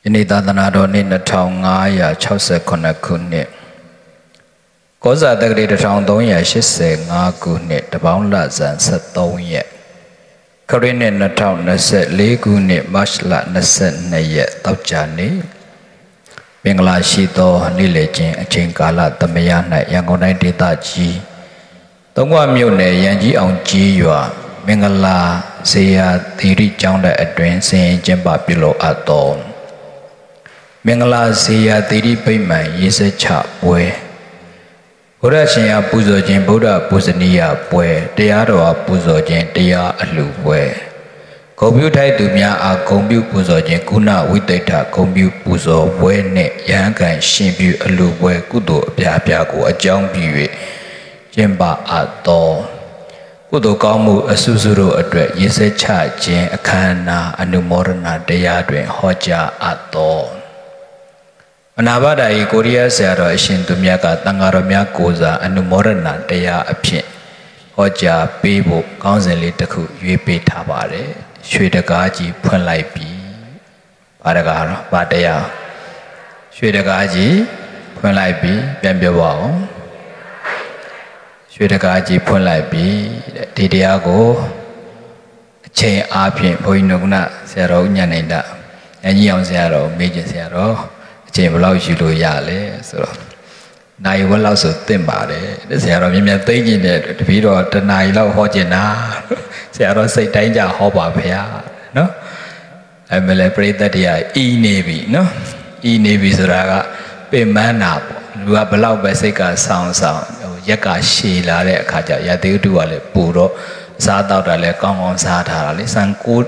Ini Tadanado ni Natong Ngaya Chause Konakune Koza Dagri the Town Donya Shise Ngakune, the Boundla Zan Satonya Korean in the town Naset Legune Mashla Naset Nayet Taujani Bingla Shito Nilejin Chinkala Tamayana Yangona Ditaji Tongwa Mune Yanji on Jiyua Mingala Seya Tiri Jonda Advancing Jimba below at dawn Mingala Seya Tiri Payman is a chap way Buddha Shia Puzojin Buddha Puzania Pue, Dearoa Puzojin, Dea Aluwe. Computai Dumia a combu Puzojin Kuna with data combu Puzo, Wene, Yankan, Shimbu Aluwe, Kudo, Piapiago, a Jambi, Jemba at dawn. Kudo Gamu, a Susuru address, yes a charging, a Kana, a Numorana, Deadwin, Hoja at dawn. Anabada I Korea Sara Shin to Miaka Tangaramia Koza and Numorana Dea Apin Hoja Bibo Council Litaku Yupi Tabare Shuedagaji Punlai Bi Badagara Badea Shuedagaji Punlai Bi Bambiawao Shuedagaji Punlai Bi Didiago Chain Apin Poinugna Sero Yanenda and Yon Zero Major Zero Chamberlain Yale, so Nai will also think about it. The Sarah Mimian thinking it to be the Naila Hojena, Sarah say danger hop up here, no? I will pray that they are E Navy, no? E Navy Suraga, pay man up, you are below Basica sound, Yaka Sheila, Kaja, Yadu Duale, Puro, Sadale, Kong Satara, San good.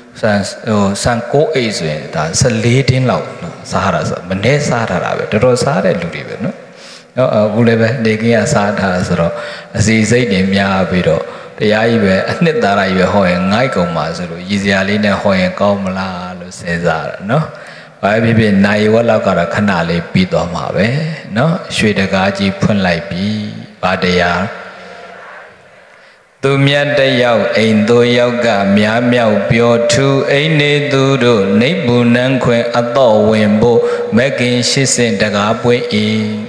San Ko is that's a late in love, Sahara, Mane Sahara, the Rosare Ludive, no? Whatever they get Sahara, as he said in Yabido, the Ive, and that I hoy and Nico Mazu, Yizialina hoy and Comala, Cesar, no? I be Naiwala got a canale beat on Mave, no? Shuedagaji Punlai B, Badea. Tumia Yao ain't do yoga, Mia Miao Bio 2, ain't it do, Nebunan Queen Ado Wimbo, making she sent the gapway in.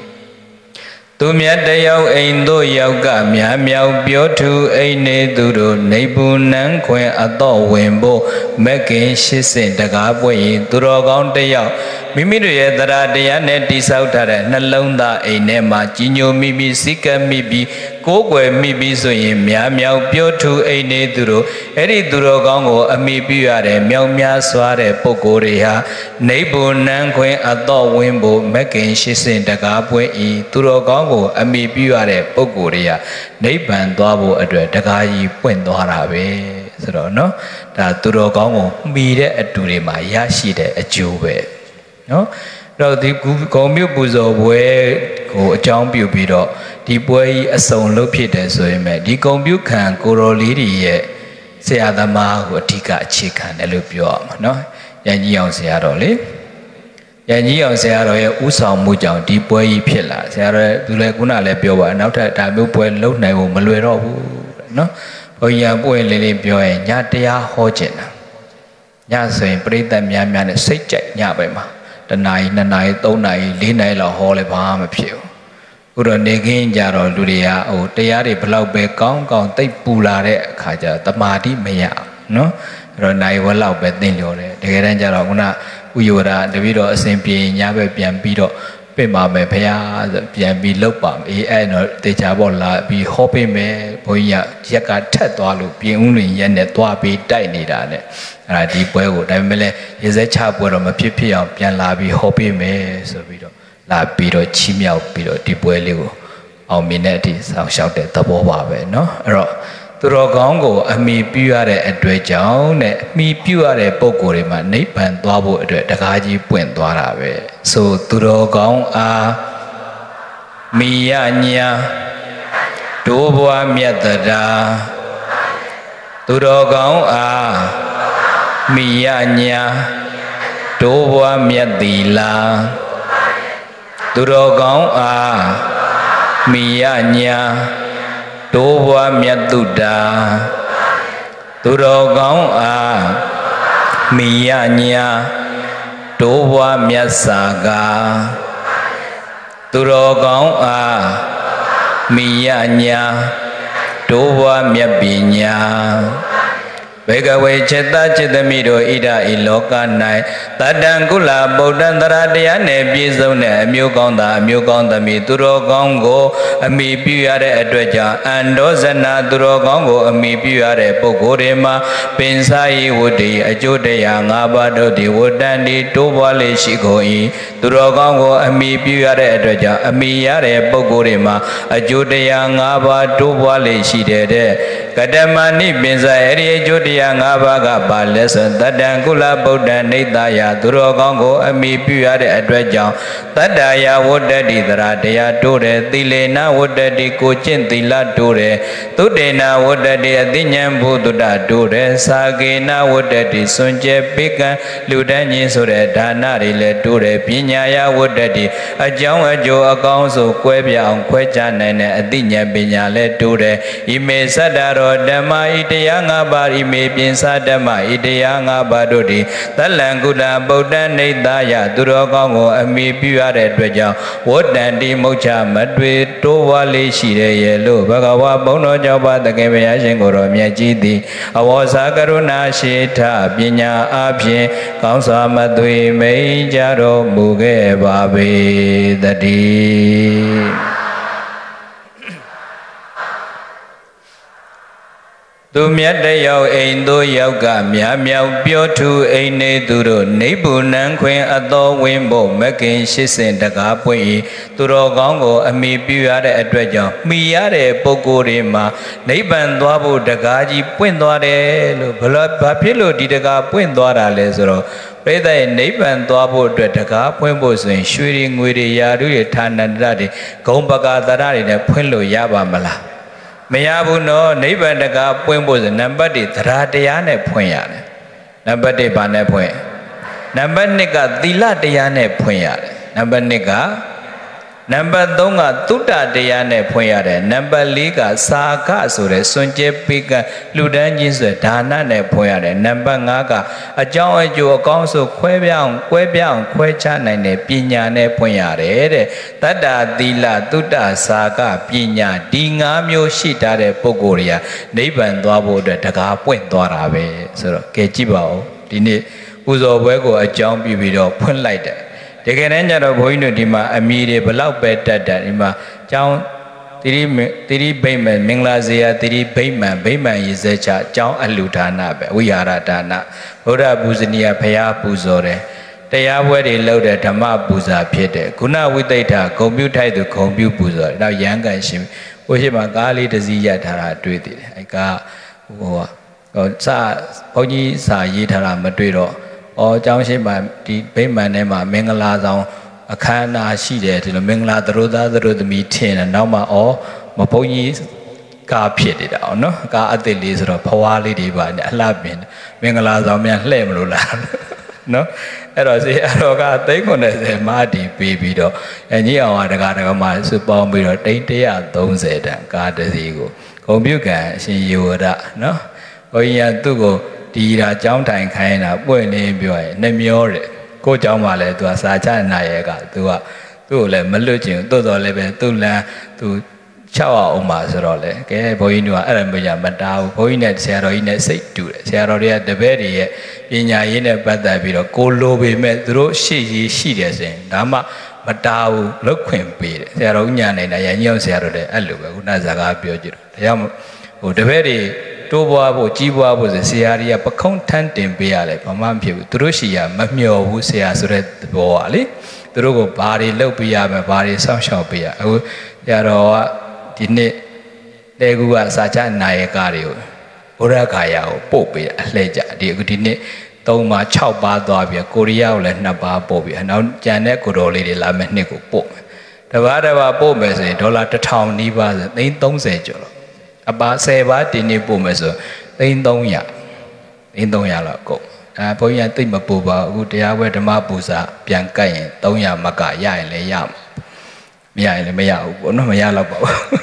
Tumia Yao ain't do yoga, Mia Miao Bio 2, ain't it do, Nebunan Queen Ado Wimbo, making she sent the gapway in. Turogon de Yao. Mimi Dara Diane Disauta, Nalonda, a Nema, Gino Mibi, Sika Mibi, Gogwe Mibi, so in Mia Miao Pio to a Neduro, Eri Durogongo, a Mibiare, Miao Mia Suare, Pogoria, Nebu Nanque, Ado Wimbo, making she sent the Gabwe e Durogongo, a Mibiare, Pogoria, Neban Dabo address the Gayi Puendoharabe, so no, that Durogongo, Mide at Durima, Yashide, a Juve. No, the Gomu Buzo way go jump you bedo, the boy a song located so he met the Gomu can go lady say Adama who tika chicken a lupio, no, Yangi on Seattle. Yangi on Seattle, Usa Mujang, the boy Pilla, Sarah Duleguna Lepio, and after that, no boy low never Maluero, no, oh, ya boy lily bio and Yatia Hojena. Yaso, breathe them Yaman, say Jack Yabema. The night, don't night, Lina la Holy Palm appeal. Ura Negin Jaro Ludia, or Teari Blau Becon, they Pulare, Kaja, the Madi Maya, no? Ronai will allow Betinore, the Ranjarona, Uyura, the Vido, Simpi, Yabe, Piambido, Pema Mepea, the Piambi Lopam, E. De Jabola, be hopping me, Poya, Jacka Tatualu, Piuni, Yanet, Twabi, Dinidane. Deep well, Damele is a chap where I'm a pipi of Pianlabi, Hoppy me, so we don't La Bido, Chimia, Bido, Deep well, our minetis, I'll shout the double wabe, no? To Rogongo, a me pure at Dwejown, me pure at Bokorima, Nip and Dwabo at the Gaji Puentuarabe. So to Rogong a Mianya, Doboa Miatada, to Rogong a Mianya Dowa Miadila Durogong a Mianya Dowa Miaduda Durogong a Mianya တိုးပွားမြတ်စာကသူတော်ကောင်းအားမိယညာတိုးပွားမြတ်ပညာဘေကဝေจิตจิตမိတို့ဣဒဤလောက၌တတံကုလဗုဒ္ဓံတရာတရားနဲ့ပြည့်စုံတဲ့အမျိုးကောင်းသားအမျိုးကောင်းသမီးသူတော်ကောင်းကိုအမိပြုရတဲ့အတွက်ကြောင့်အန္တောဇနာသူတော်ကောင်းကိုအမိပြုရတဲ့ပုဂ္ဂိုလ်တွေမှာပင်စာယဝတ္တိအကျိုးတရား၅ပါးတို့သည်ဝတ္တန်ဒီတိုးပွားလေရှိကုန်၏သူတော်ကောင်းကိုအမိပြုရတဲ့အတွက်ကြောင့်အမိရတဲ့ပုဂ္ဂိုလ်တွေမှာအကျိုးတရား၅ပါးတိုးပွားလေရှိတဲ့ကတမဏိပင်စာအဲ့ဒီအကျိုးတရား၅ပါးကပါလဲဆိုတတံကုလဗုဒ္ဓံနေတယသူတော်ကောင်းကိုအမိပြုရတဲ့အတွက်ကြောင့်တတ္တယဝတ္တတိသရတရားတိုးတယ်သီလေနဝတ္တတိကိုကျင့်သီလတိုးတယ်သုတေနဝတ္တတိအသိဉာဏ်ဘုဒ္ဓတာတိုးတယ်စာကေနဝတ္တတိစွန့်ကြဲပေးကံလူတန်းချင်းဆိုတဲ့ဒါနတွေလည်းတိုးတယ်ပညာယဝတ္တတိအကြောင်းအကျိုးအကောင်းဆိုကွဲပြားအောင်ခွဲခြားနိုင်တဲ့အသိဉာဏ်ပညာလည်းတိုးတယ်ဣမေသတ္တရောဓမ္မဣတရား၅ပါးဣမေပြင်စာဓမ္မဣတရား၅ပါးတို့သည်သလံကုလဗုဒ္ဓနေတယသူတော်ကောင်းကိုအမိပြုရတဲ့အတွက်ကြောင့်ဝတ္တန်တိမုတ်ချမတွေ့တိုးဝါလေးရှိတဲ့ရဲ့လို့ဘဂဝါဘုန်းတော်ကြောင့်ပါတကယ်ဘုရားရှင်ကိုတော်မြတ်ကြီးသည်အဝေါစာကရုဏာရှိထပညာအဖြင့်ကောင်းစွာမသွေမိန်ကြတော်မူခဲ့ပါပေတည်းသူမြတ်တယောက်အိမ်သို့ရောက်ကမြားမြောက်ပြောထူအိမ်နေသူတို့နိဗ္ဗုဏံခွင်အတော်ဝင်ဖို့မကင်80တကားပွင့်၏သူတော်ကောင်းကိုအမိပြုရတဲ့အတွက်ကြောင့်မိရတဲ့ပုဂ္ဂိုလ်တွေမှာနိဗ္ဗာန်သွားဖို့တကားကြီးပွင့်သွားတယ်လို့ဘာဖြစ်လို့ဒီတကားပွင့်သွားတာလဲဆိုတော့ပြိဿရဲ့နိဗ္ဗာန်သွားဖို့အတွက်တကားဖွင့်ဖို့ဆိုရင်ရွှေတွေငွေတွေယာတုတွေဌာနန္တတွေဂုံပကာသရတွေနဲ့ဖွင့်လို့ရပါမလားမရဘူးနော်နိဗ္ဗာန်တကားပွင့်ဖို့ဆိုနံပါတ်1သရတရားနဲ့ဖွင့်ရတယ်နံပါတ်1ဘာနဲ့ဖွင့်နံပါတ်2ကသီလတရားနဲ့ဖွင့်ရတယ်နံပါတ်2ကနံပါတ်3ကသုတ္တတရားနဲ့ဖွင့်ရတယ်နံပါတ်4ကစာခဆိုတဲ့စွန့်ကြဲပေးကလှူဒန်းခြင်းဆိုတဲ့ဒါနနဲ့ဖွင့်ရတယ်နံပါတ်5ကအကြောင်းအကျိုးအကောင်းဆိုခွဲပြားအောင်ခွဲခြားနိုင်တဲ့ပညာနဲ့ဖွင့်ရတယ်တဲ့တတ္တာသီလသုတ္တစာခပညာဒီ5မျိုးရှိထားတဲ့ပုဂ္ဂိုလ်တွေကနိဗ္ဗာန်သွားဖို့အတွက်တကားပွင့်သွားတာပဲဆိုတော့ကဲကြည့်ပါဦးဒီနေ့ပူဇော်ပွဲကိုအကြောင်းပြုပြီးတော့ဖွင့်လိုက်တယ်တကယ်တမ်းကျတော့ဘုန်းကြီးတို့ဒီမှာအမီတွေဘလောက်ပဲတက်တယ်ဒီမှာကျောင်းတိရိဗိမ္မာန်မင်္ဂလာဇေယတိရိဗိမ္မာန်ရည်စဲချကျောင်းအလှူဒါနပဲဝိဟာရဒါနဗုဒ္ဓပူဇနီယဘုရားပူဇော်တယ်တရားပွဲတွေလုပ်တဲ့ဓမ္မပူဇာဖြစ်တယ်ခုနဝိသိဋ္ဌာဂုံပြုထိုက်သူဂုံပြုပူဇော်တယ်နောက်ရဟန်းကန်ရှင်ဟိုရှိမှာကားလေးတစ်စီးရထားတာတွေ့သေးတယ်အဲကားဟိုစာဘုန်းကြီးစာရေးထားတာမတွေ့တော့ကျောင်းရှိမှဒီဗိမာန်ထဲမှာမင်္ဂလာဆောင်အခမ်းအနားရှိတယ်ဒီလိုမင်္ဂလာသတို့သားသတို့သမီးထင်တယ်နောက်မှမဘုန်းကြီးကားဖြစ်နေတာအောင်နော်ကားအသစ်လေးဆိုတော့ဖွားလေးတွေပါနဲ့အလှပင်မင်္ဂလာဆောင်များလှဲ့မလို့လားနော်အဲ့တော့စီအတော်က390မာတီပေးပြီးတော့ညီအောင်ကဒကာမစုပေါင်းပြီးတော့တိတ်130တန်ကားတစ်စီးကိုဂုံပြုကံအရှင်ယေဝရနော်ဘုန်းကြီးကသူ့ကိုဒီရာကျောင်းတိုင်ခိုင်းတာပွင့်နေပြောရင်နှမျောတယ်ကိုကျောင်းမှာလဲသူကစာချနာရဲကသူ့ကိုလည်းမလွတ်ချင်တိုးတော်လည်းပဲသူ့လမ်းသူ6အောင်ပါဆိုတော့လေကဲဘုန်းကြီးတို့ကအဲ့ဒါမတားဘူးဘုန်းကြီးနဲ့ဆရာတော်ကြီးနဲ့စိတ်တူတယ်ဆရာတော်တွေကတပည့်တွေရဲ့ပညာရေးနဲ့ပတ်သက်ပြီးတော့ကိုလိုပေမဲ့သူတို့ရှေ့ရေးရှိတယ်ဆိုရင်ဒါမှမတားဘူးလုတ်ခွင့်ပေးတယ်ဆရာတော်ညာနေတာရညောင်းဆရာတော်တွေအဲ့လိုပဲခုနစကားပြောကြည့်တော့ဒါကြောင့်ဟိုတပည့်တွေတိုးပွားဖို့ကြီးပွားဖို့ဆိုဆရာကြီးကပခုံးထမ်းတင်ပေးရတယ်ဘာမှမဖြစ်ဘူးသူတို့ရှိရမမျှော်ဘူးဆရာဆိုတဲ့သဘောကလေသူတို့ကိုဘာတွေလုပ်ပေးရမယ်ဘာတွေစောင့်ရှောက်ပေးရအခုဆရာတော်ကဒီနေ့တဲကူကစာချနာယကတွေကိုဘုရားခါယာကိုပို့ပေးအလှည့်ကြဒီအခုဒီနေ့3ပါ6ပါသွားပြီကိုရီးယားကိုလည်း2ပါပို့ပြီနောက်ကျန်တဲ့ကိုတော်လေးတွေလာမယ့်နှစ်ကိုပို့မယ်တပါးပို့မယ်ဆိုရင်ဒေါ်လာ1000နီးပါးဆို330ကျော်တော့အပါ10ပါးတင်နေပို့မယ်ဆို300လောက်ကုန်ဘုန်းကြီးကသိမပူပါအခုတရားပွဲဓမ္မပူဇာပြန်ကတ်ရင်300မကရရင်လည်းရမှာမရရင်လည်းမရဘူးပေါ့နော်မရတော့ပါဘူး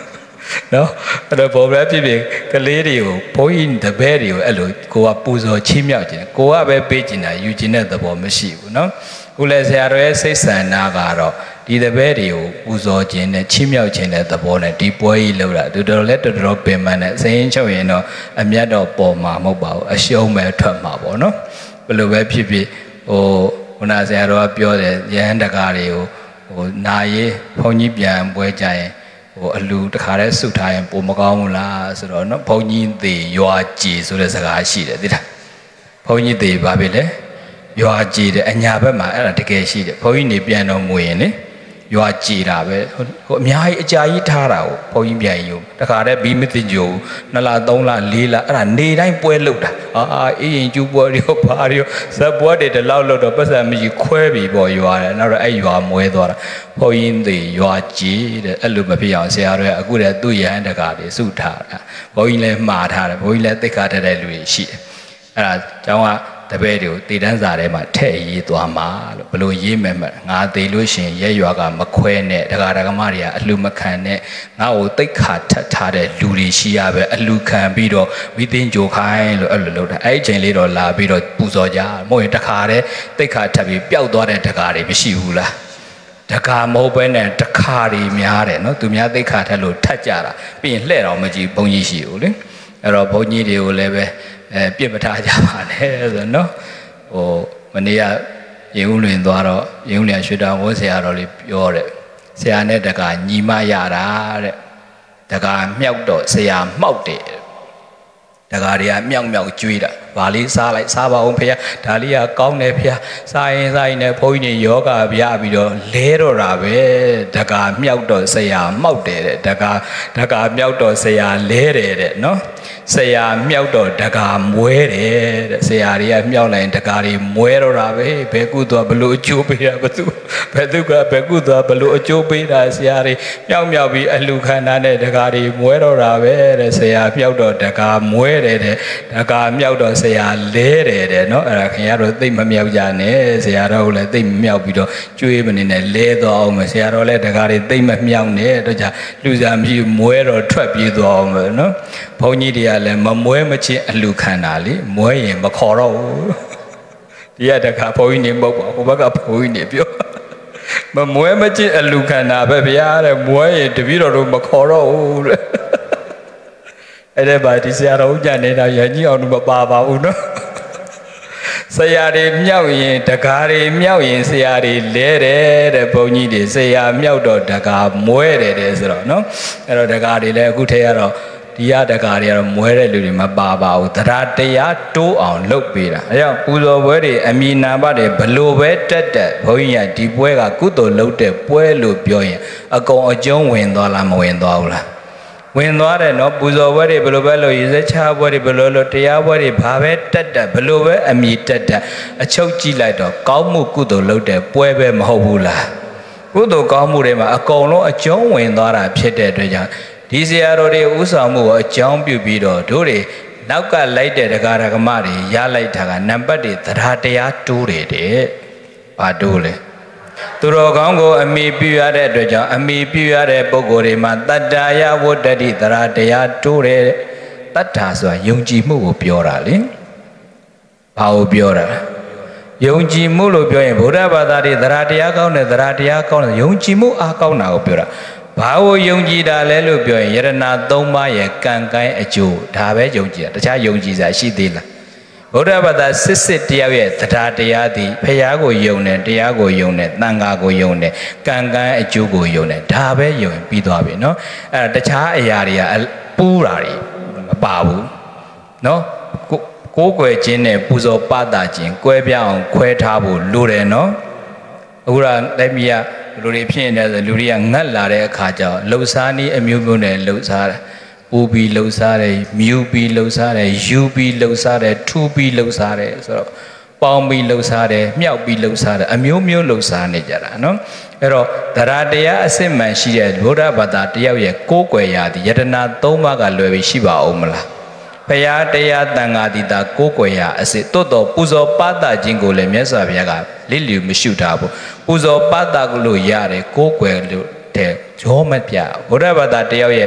နော်အဲ့တော့ဘောပဲဖြစ်ဖြစ်ကလေးတွေကိုဘုန်းကြီးတပည့်တွေကိုအဲ့လိုကိုကပူဇော်ချီးမြှောက်ခြင်းကိုကပဲပေးခြင်းတာယူခြင်းတဲ့သဘောမရှိဘူးနော်ခုလဲဆရာတော်ရဲ့စိတ်ဆန္ဒကတော့ဒီတပည့်တွေကိုပူဇော်ခြင်းနဲ့ချီးမြှောက်ခြင်းတဲ့သဘောနဲ့ဒီပွဲကြီးလုပ်တာတော်တော်ပင်ပန်းနဲ့စရင်ချုပ်ရင်တော့အမျက်တော့ပေါ်မှာမဟုတ်ပါဘူးအရှုံးပဲထွက်မှာပေါ့နော်ဘယ်လိုပဲဖြစ်ဖြစ်ခုနဆရာတော်ကပြောတယ်ရဟန်းတကားတွေကိုနာရေးဘုန်းကြီးပြန်ပွဲကြရင်အလူတခါတည်းစုထားရင်ပုံမကောင်းဘူးလားဆိုတော့နော်ဘုန်းကြီးသေးရွာကြည်ဆိုတဲ့စကားရှိတယ်သိလားဘုန်းကြီးသေးဘာဖြစ်လဲရွာကြည်တယ်အညာဘက်မှာအဲ့ဒါတကယ်ရှိတယ်ဘုန်းကြီးနေပြန်တော်မူရင်လေရွာကြည်တာပဲအများကြီးအကြာကြီးထားတာကိုဘုန်းကြီးပြန်ယူတခါတည်းဘီမသိကြဘူး2လ3လ4လအဲ့ဒါနေတိုင်းပွဲလုပ်တာအေးရင်ကျူးပွဲတွေဘာတွေဇက်ပွဲတွေတလောက်လို့တော့ပတ်စံမရှိခွဲပြီးပေါ့ရွာတယ်နောက်တော့အဲ့ရွာမွဲသွားတာဘုန်းကြီးတွေရွာကြည်တဲ့အဲ့လိုမဖြစ်အောင်ဆရာတော်ကအခုတည်းသူ့ရဟန်းတကာတွေစုထားတာဘုန်းကြီးလည်းမှားထားတယ်ဘုန်းကြီးလည်းသိက္ခာတတ်တဲ့လူတွေရှိတယ်အဲ့ဒါကျောင်းကတပည့်တွေကိုတည်တန်းစာထဲမှာထည့်ရေးသွားမှာလို့ဘလို့ရေးမယ်ငါသေးလို့ရှင်ရဲရွာကမခွဲနဲ့ဒကာဒကမတွေကအလှမခံနဲ့ငါ့ကိုတိတ်ခါထတ်ထားတဲ့လူတွေရှိရပဲအလှခံပြီးတော့ဝိသိင်းကြိုခိုင်းလို့အဲ့လိုလုပ်တာအဲ့ဒီချိန်လေးတော့လာပြီးတော့ပူဇော်ကြမဟုတ်ရင်တခါတည်းတိတ်ခါထတ်ပြီးပျောက်သွားတဲ့ဒကာတွေမရှိဘူးလားဒကာမဟုတ်ပဲနဲ့တခါတွေများတယ်နော်သူများတိတ်ခါထတ်လို့ထတ်ကြတာပြီးရင်လှဲ့တော်မကြည့်ဘုန်းကြီးရှိဘူးလေအဲ့တော့ဘုန်းကြီးတွေကိုလည်းပဲပြစ်ပထားကြပါနဲ့ဆိုနော်မနေ့ကရင်ဦးလွင်သွားတော့ရင်ဦးလွင်ရွှေတောင်ဝဆရာတော်လေးပြောတယ်ဆရာနဲ့တကာညီမရတာတဲ့တကာမြောက်တော့ဆရာမှောက်တယ်တကာတွေကမြောက်ကျွေးတာဗာလေးစားလိုက်စားပါအောင်ဖေ။ဒါလေးကကောင်းတယ်ဖေ။စားရင်နဲ့ဘုန်းကြီးတွေယောဂပြပြီးတော့လဲတော့တာပဲ။တကာမြောက်တော့ဆရာမှောက်တယ်တဲ့။တကာမြောက်တော့ဆရာလဲတယ်တဲ့နော်။ဆရာမြောက်တော့တကာမွဲတယ်တဲ့။ဆရာတွေကမြောက်လိုက်တကာတွေမွဲတော့တာပဲ။ဘယ်ကုသွားဘလို့အကျိုးပေးတာဘယ်သူကဘယ်ကုသွားဘလို့အကျိုးပေးတာဆရာတွေမြောက်ပြီးအလူခန္ဓာနဲ့တကာတွေမွဲတော့တာပဲတဲ့။ဆရာမြောက်တော့တကာမွဲတယ်တဲ့။တကာမြောက်တော့ဆရာလဲတယ်တဲ့နော်အဲ့ဒါခင်ဗျားတို့သိမမြောက်ကြနဲ့ဆရာတော်ကလည်းသိမမြောက်ပြီးတော့ကျွေးမနေနဲ့လဲသွားအောင်မယ်ဆရာတော်လည်းတကားတွေသိမမြောက်နဲ့တော့じゃလူစားမရှိမွဲတော့ထွက်ပြေးသွားအောင်မယ်နော်ဘုန်းကြီးတွေကလည်းမမွဲမချင်းအလူခံတာလေမွဲရင်မခေါ်တော့ဘူးဒီကတခါဘုန်းကြီးနေမဟုတ်ပါဘူးဟိုဘက်ကဘုန်းကြီးနေပြောမမွဲမချင်းအလူခံတာပဲဗျာတဲ့မွဲရင်တပည့်တော်တို့မခေါ်တော့ဘူးတဲ့အဲ့ဒါပါဒီဆရာတော်ညနေတာရကြီးအောင်မပါပါဘူးနော်ဆရာတွေမြောက်ရင်တကားတွေမြောက်ရင်ဆရာတွေလဲတယ်တဲ့ဘုန်းကြီးတွေဆရာမြောက်တော့တကားမွဲတယ်တဲ့ဆိုတော့နော်အဲ့တော့တကားတွေလည်းအခုထဲကတော့ဒီရတကားတွေကတော့မွဲတဲ့လူတွေမပါပါဘူးတရားတိုးအောင်လုပ်ပေးတာအဲကြောင့်ပူဇော်ပွဲတွေအမိနာပါတယ်ဘလို့ပဲတက်ဘုန်းကြီးကဒီပွဲကကုသိုလ်လုပ်တဲ့ပွဲလို့ပြောရင်အကုန်အကျုံးဝင်သွားလားမဝင်သွားဘူးလားဝင်သွားတယ်နော်ပူဇော်ပွဲတွေဘယ်လိုပဲလို့ရေစချပွဲတွေဘယ်လိုလို့တရားပွဲတွေဘာပဲတက်ဘယ်လိုပဲအမိတက်အချုပ်ကြည့်လိုက်တော့ကောင်းမှုကုသိုလ်လုပ်တဲ့ပွဲပဲမဟုတ်ဘူးလားကုသိုလ်ကောင်းမှုတွေမှာအကုန်လုံးအကျုံးဝင်သွားတာဖြစ်တဲ့အတွက်ကြောင့်ဒီဆရာတော်တွေဥဆောင်မှုကိုအကြောင်းပြုပြီးတော့တို့တွေနောက်ကလိုက်တဲ့ဒကာဒကမတွေရလိုက်တာကနံပါတ်တွေသဒ္ဓတရားတိုးတယ်တဲ့ဘာတိုးလဲသူတော်ကောင်းကိုအမိပြုရတဲ့အတွက်ကြောင့်အမိပြုရတဲ့ပုဂ္ဂိုလ်တွေမှာတတ္တယဝတ္တတိသရတရားတိုးတယ်တတ္ထာဆိုတာယုံကြည်မှုကိုပြောတာလေဘာကိုပြောတာယုံကြည်မှုလို့ပြောရင်ဗုဒ္ဓဘာသာတွေသရတရားကောင်းတယ်သရတရားကောင်းတယ်ယုံကြည်မှုအားကောင်းတာကိုပြောတာဘာကိုယုံကြည်တာလဲလို့ပြောရင်ယရဏ၃ပါးရဲ့ကံကိုင်းအကျိုးဒါပဲယုံကြည်တာတခြားယုံကြည်စရာရှိသေးလားဗုဒ္ဓဘာသာစစ်တယောက်ရဲ့တရားတရားသည်ဖရာကိုယုံတယ်တရားကိုယုံတယ်သံဃာကိုယုံတယ်ကံကံအကျိုးကိုယုံတယ်ဒါပဲယုံပြီးသွားပြီနော်အဲ့ဒါတခြားအရာတွေကပူးတာတွေမပါဘူးနော်ကိုးကွယ်ခြင်းနဲ့ပူဇော်ပသခြင်းကွဲပြားအောင်ခွဲထားဖို့လိုတယ်နော်အခုကတိုင်းပြည်ကလူတွေဖြစ်နေတယ်ဆိုလူတွေကငတ်လာတဲ့အခါကျတော့လှုပ်ရှားနည်းအမျိုးမျိုးနဲ့လှုပ်ရှားတယ်ပူပြီးလှုပ်ရှားတယ်မြူပြီးလှုပ်ရှားတယ်ယူပြီးလှုပ်ရှားတယ်ထူပြီးလှုပ်ရှားတယ်ဆိုတော့ပေါင်းပြီးလှုပ်ရှားတယ်မြောက်ပြီးလှုပ်ရှားတယ်အမျိုးမျိုးလှုပ်ရှားနေကြတာနော်အဲ့တော့တရားတရားအစစ်မှန်ရှိတဲ့ဗုဒ္ဓဘာသာတယောက်ရဲ့ကိုးကွယ်ရာသည်ယတနာ၃ပါးကလွယ်ပြီးရှိပါအောင်မလားဘုရားတရားတန်ခါတိတာကိုးကွယ်ရာအစစ်တိုးတော်ပူဇော်ပသခြင်းကိုလည်းမြတ်စွာဘုရားကလိလျူမရှုထားဘူးပူဇော်ပသလို့ရတယ်ကိုးကွယ်လို့တဲ့ရောမပြဗုဒ္ဓဘာသာတယောက်ရဲ့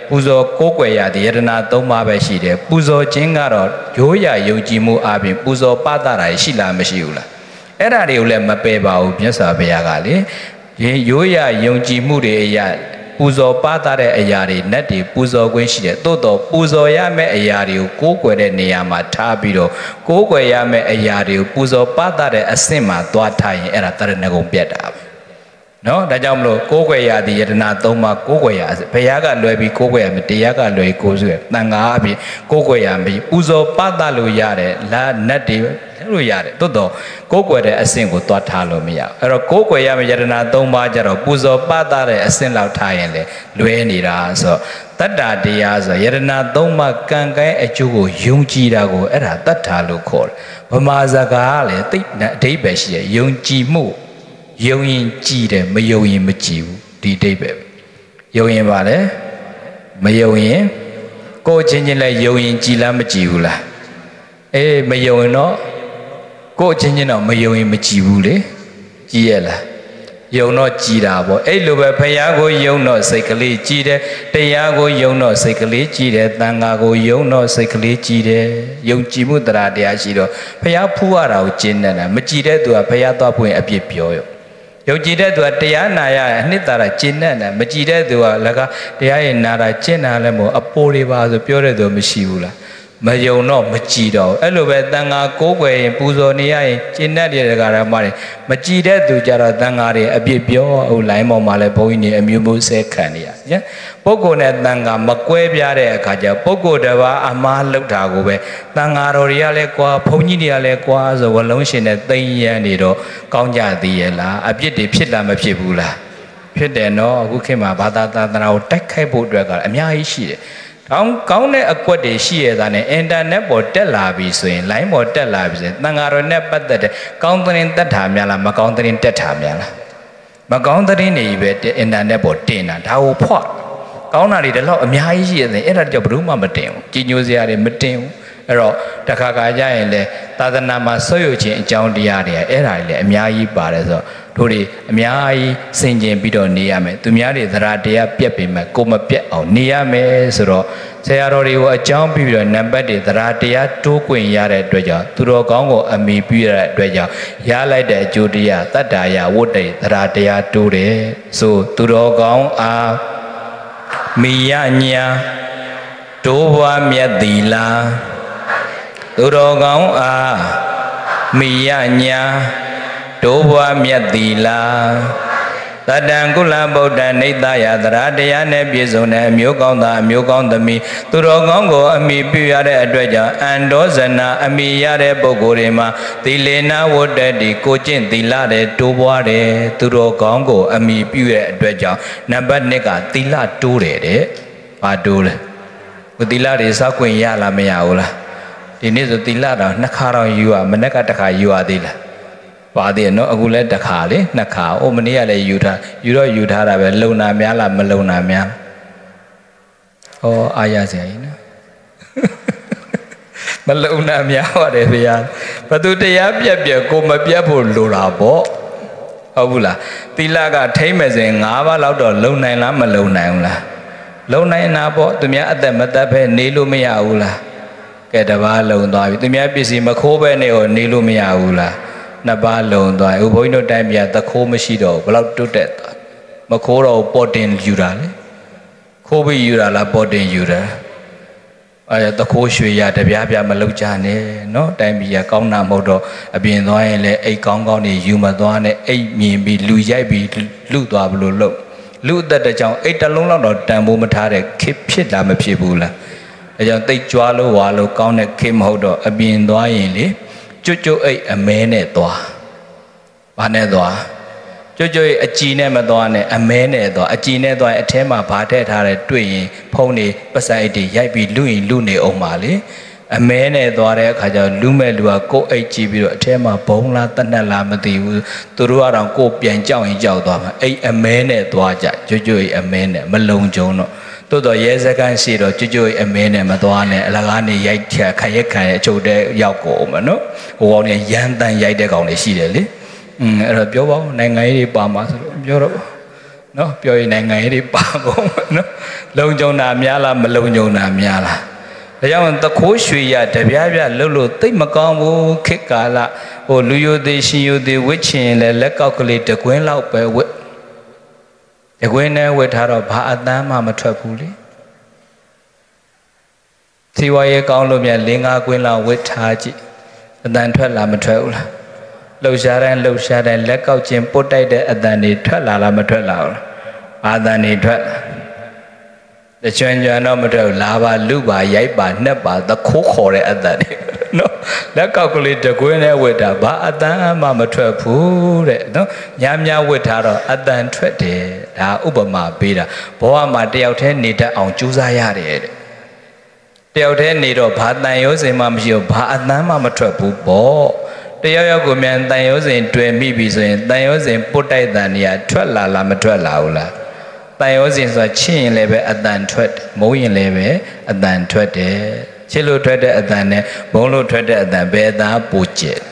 ပူဇော်ကိုးကွယ်ရသည်ယတနာ၃ပါးပဲရှိတယ်ပူဇော်ခြင်းကတော့ရိုးရာယုံကြည်မှုအပြင်ပူဇော်ပသတာရှိလားမရှိဘူးလားအဲ့ဒါတွေကိုလည်းမပယ်ပါဘူးမြတ်စွာဘုရားကလေရိုးရာယုံကြည်မှုတွေအရာပူဇော်ပသတဲ့အရာတွေနတ်တွေပူဇော်ခွင့်ရှိတယ်သို့တော့ပူဇော်ရမယ့်အရာတွေကိုကိုးကွယ်တဲ့နေရာမှာထားပြီးတော့ကိုးကွယ်ရမယ့်အရာတွေကိုပူဇော်ပသတဲ့အဆင့်မှာသွားထားရင်အဲ့ဒါတရဏဂုံပြတ်တာပဲနော်ဒါကြောင့်မလို့ကိုးကွယ်ရသည်ယတနာ၃ပါးကိုးကွယ်ရဘုရားကလွယ်ပြီးကိုးကွယ်ရမယ်တရားကလွယ်ကိုးစွဲတန်ခါအပြင်ကိုးကွယ်ရမယ်ပူဇော်ပသလို့ရတယ်လာနတ်တွေလို့ရတယ်သို့တော့ကိုးကွယ်တဲ့အဆင့်ကိုသွားထားလို့မရဘူးအဲ့တော့ကိုးကွယ်ရမယ်ယတနာ၃ပါးကြတော့ပူဇော်ပသတဲ့အဆင့်လောက်ထားရင်လေလွယ်နေတာဆိုတတ္တာတရားဆိုယတနာ၃ပါးကံကဲအကျိုးကိုယုံကြည်တာကိုအဲ့ဒါတတ္ထာလို့ခေါ်တယ်ဗမာစကားကလည်းသိအဓိပ္ပာယ်ရှိတယ်ယုံကြည်မှုယုံရင်ကြည်တယ်မယုံရင်မကြည်ဘူးဒီအဓိပ္ပာယ်ယုံရင်ပါလေမယုံရင်ကိုယ်ချင်းချင်းလည်းယုံရင်ကြည်လားမကြည်ဘူးလားအေးမယုံရင်တော့ကိုယ်ချင်းချင်းတော့မယုံရင်မကြည်ဘူးလေကြည်ရလားယုံတော့ကြည်တာပေါ့အဲ့လိုပဲဖယားကိုယုံတော့စိတ်ကလေးကြည်တယ်တရားကိုယုံတော့စိတ်ကလေးကြည်တယ်သံဃာကိုယုံတော့စိတ်ကလေးကြည်တယ်ယုံကြည်မှုတရားတရားရှိတော့ဖယားဖူးရတာကိုကျင့်နေတာမကြည်တဲ့သူကဖယားသွားဖွင့်အပြစ်ပြောရောယုံကြည်တဲ့သူကတရားနာရအနှစ်သာရကျင့်တဲ့မကြည်တဲ့သူကလည်းကတရားရဲ့နာတာကျင့်တာလည်းမဟုတ်အပိုးတွေပါဆိုပြောတဲ့သူမရှိဘူးလားမယုံတော့မကြည်တော့အဲ့လိုပဲတန်ဃာကိုးကွယ်ရင်ပူဇော်နေရရင်ကျင့်တတ်တဲ့ဒကာရမတွေမကြည်တဲ့သူကြတော့တန်ဃာတွေအပြစ်ပြောဟိုလိုင်းပေါ်မှာလည်းဘုန်းကြီးတွေအမျိုးမျိုးဆဲခံနေရညပုဂ္ဂိုလ်နဲ့တန်ဃာမကွဲပြားတဲ့အခါကျပုဂ္ဂိုလ်တစ်ပါးအမားလောက်တာကိုပဲတန်ဃာတော်တွေကလည်းကွာဘုန်းကြီးတွေကလည်းကွာဆိုဝလုံးရှင်နဲ့သိမ့်ရန်နေတော့ကောင်းကြသေးရဲ့လားအပြစ်တွေဖြစ်လားမဖြစ်ဘူးလားဖြစ်တယ်နော်အခုခေတ်မှာဘာသာသာသနာကိုတိုက်ခိုက်ဖို့အတွက်ကအများကြီးရှိတယ်ကောင်းတဲ့အကွက်တွေရှိရတာနဲ့အင်တာနက်ပေါ်တက်လာပြီဆိုရင်လိုင်းပေါ်တက်လာပြီဆိုရင်တန်ဃာတော်နဲ့ပတ်သက်တဲ့ကောင်းသတင်းတက်တာများလားမကောင်းသတင်းတက်တာများလားမကောင်းသတင်းတွေပဲအင်တာနက်ပေါ်တင်တာဒါကိုဖွာကောင်းတာတွေတလောက်အများကြီးရှိရတယ်အဲ့ဒါကြောင့်ဘယ်သူမှမတင်ဘူးကြီးညိုစရာတွေမတင်ဘူးအဲ့တော့တခါခါကြရင်လေသာသနာမှာဆွေးရခြင်းအကြောင်းတရားတွေအဲ့ဒါတွေလည်းအများကြီးပါတယ်ဆိုတော့တို့တွေအများကြီးစင်ကြင်ပြီးတော့နေရမယ်သူများတွေသရတရားပြက်ပေမဲ့ကိုမပြက်အောင်နေရမယ်ဆိုတော့ဆရာတော်တွေကိုအကြောင်းပြီးတော့နံပါတ်တွေသရတရားတိုးကွင်ရတဲ့အတွက်ကြောင့်သူတော်ကောင်းကိုအမိပြုရတဲ့အတွက်ကြောင့်ရလိုက်တဲ့အကျိုးတရားတတ္တာယဝတ္တေသရတရားတိုးတယ်ဆိုသူတော်ကောင်းအားမိယညာတိုးပွားမြတ်သီလားသူတော်ကောင်းအားမိယညာတိုးပွားမြတ်သီလားတတံကုလဗုဒ္ဓနိတ္တယသရတရားနဲ့ပြည့်စုံတဲ့အမျိုးကောင်းသားအမျိုးကောင်းသမီးသူတော်ကောင်းကိုအမိပြုရတဲ့အတွက်ကြောင့်အန္တောဇနာအမိရတဲ့ပုဂ္ဂိုလ်တွေမှာသီလေနဝတ္တတိကိုကျင့်သီလတဲ့တိုးပွားတယ်သူတော်ကောင်းကိုအမိပြုတဲ့အတွက်ကြောင့်နံပါတ်1ကသီလတိုးတယ်တဲ့ဘာတိုးလဲကိုသီလတွေစောက်ခွင့်ရလားမရဘူးလားဒီနေ့ဆိုသီလတော့2ခါတော့ယူရမနေ့က1ခါယူရသေးလားပါသေးနော်အခုလည်း1ခါလေ2ခါအိုမနေ့ကလည်းယူထားတာပဲလုံနာများလားမလုံနာများဩအားရစရာကြီးနော်မလုံနာများပါတယ်ဗျာဘသူတရားပြက်ကိုမပြတ်ဖို့လိုတာပေါ့ဟုတ်ဘူးလားသီလကထိမ့်မယ်ဆိုရင်5ပါးလောက်တော့လုံနိုင်လားမလုံနိုင်ဘူးလားလုံနိုင်တာပေါ့သူများအသက်မသက်ပဲနေလို့မရဘူးလားကဲတပါးလုံသွားပြီသူများပစ္စည်းမခိုးပဲနေကိုနေလို့မရဘူးလား2ပါးလုံသွားပြီဘုန်းကြီးတို့တိုင်းပြည်သခိုးမရှိတော့ဘူးဘလောက်တွတ်တက်သွားမခိုးတော့ပေါ်တင်ယူတာလေခိုးပြီးယူတာလားပေါ်တင်ယူတာအဲသခိုးရွှေရတပြားပြားမလောက်ကြနဲ့နော်တိုင်းပြည်ကကောင်းတာမဟုတ်တော့အပြင်သွားရင်လည်းအိတ်ကောင်းကောင်းနေယူမသွားနဲ့အိတ်မြင်ပြီးလူရိုက်ပြီးလူသွားဘလို့လို့လူအသက်တကြောင်အိတ်တလုံးလောက်တော့တန်ဖိုးမထားတဲ့ခေဖြစ်လားမဖြစ်ဘူးလားဒါကြောင့်တိတ်ကြွားလို့ဝါလို့ကောင်းတဲ့ခေမဟုတ်တော့အပြင်သွားရင်လေကျွတ်အိတ်အမဲနဲ့သွားဘာနဲ့သွားကျွတ်အကြည်နဲ့မသွားနဲ့အမဲနဲ့သွားအကြည်နဲ့သွားရင်အထဲမှာဘာထည့်ထားတယ်တွေ့ရင်ဖုံးနေပတ်စံအိတ်တွေရိုက်ပြီးလူရင်လူနေအောင်ပါလေအမဲနဲ့သွားတဲ့အခါကျတော့လူမဲ့လူကကိုယ်အိတ်ကြည့်ပြီးတော့အထဲမှာဘုံလားတနက်လားမသိဘူးသူတို့ကတော့ကိုယ်ပြန်ကြောက်ရင်ကြောက်သွားမှာအိတ်အမဲနဲ့သွားကြကျွတ်အမဲနဲ့မလုံကြုံတော့တိုးတော့ရဲစကန်ရှိတော့ကျွတ်အမဲနဲ့မသွားနဲ့အလကားနေရိုက်ချခရက်ခံရဲ့အချုပ်တဲ့ရောက်ကုန်မှာနော်ဟိုကောင်နေရမ်းတန်ရိုက်တဲ့ကောင်တွေရှိတယ်လေအဲ့တော့ပြောပါဦးနိုင်ငံရေးတွေပါမှာဆိုတော့ပြောတော့နော်ပြောရင်နိုင်ငံရေးတွေပါကုန်နော်လုံခြုံတာများလားမလုံခြုံတာများလားဒါကြောင့်သခိုးရွှေရတပြားပြလှုပ်လို့သိမကောင်းဘူးခေတ်ကာလဟိုလူယိုသေးရှင်ယိုသေးဝစ်ချင်လဲလက်ကောက်ကလေးတကွင်းလောက်ပဲဝစ်တကွင်းနဲ့ဝစ်ထားတော့ဘာအတန်းမှမထွက်ဘူးလေစီဝါရေးကောင်းလို့မြန်၄-၅ကွင်းလောက်ဝစ်ထားကြည့်အတန်ထွက်လာမထွက်ဘူးလားလှုပ်ရှားတိုင်းလက်ကောက်ချင်းပုတ်တိုက်တဲ့အတန်တွေထွက်လာလားမထွက်လာဘူးလားဘာအတန်တွေထွက်တချွန်တော့မထွက်ဘူးလာပါလူပါရိုက်ပါနှက်ပါသခိုးခေါ်တဲ့အတန်တွေနော်လက်ကောက်ကလေးတကွင်းနဲ့ဝစ်တာဘာအတန်မှမထွက်ဘူးတဲ့နော်ညဝစ်ထားတော့အတန်ထွက်တယ်ဒါဥပမာပေးတာဘဝမှာတယောက်တည်းနေတတ်အောင်ကြိုးစားရတယ်တဲ့တယောက်တည်းနေတော့ဘာတန်ရိုးစင်မှမရှိဘူးဘာအတန်မှမထွက်ဘူးပေါ့တယောက်ယောက်ကိုမြန်တန်ရိုးစင်တွေ့မိပြီဆိုရင်တန်ရိုးစင်ပုတ်တိုက်တန်နေရထွက်လာလားမထွက်လာဘူးလားတန်ရိုးစင်ဆိုတာချစ်ရင်လည်းပဲအတန်ထွက်မုန်းရင်လည်းပဲအတန်ထွက်တယ်ချစ်လို့ထွက်တဲ့အတန်နဲ့မုန်းလို့ထွက်တဲ့အတန်ဘယ်အတန်ပိုကျက်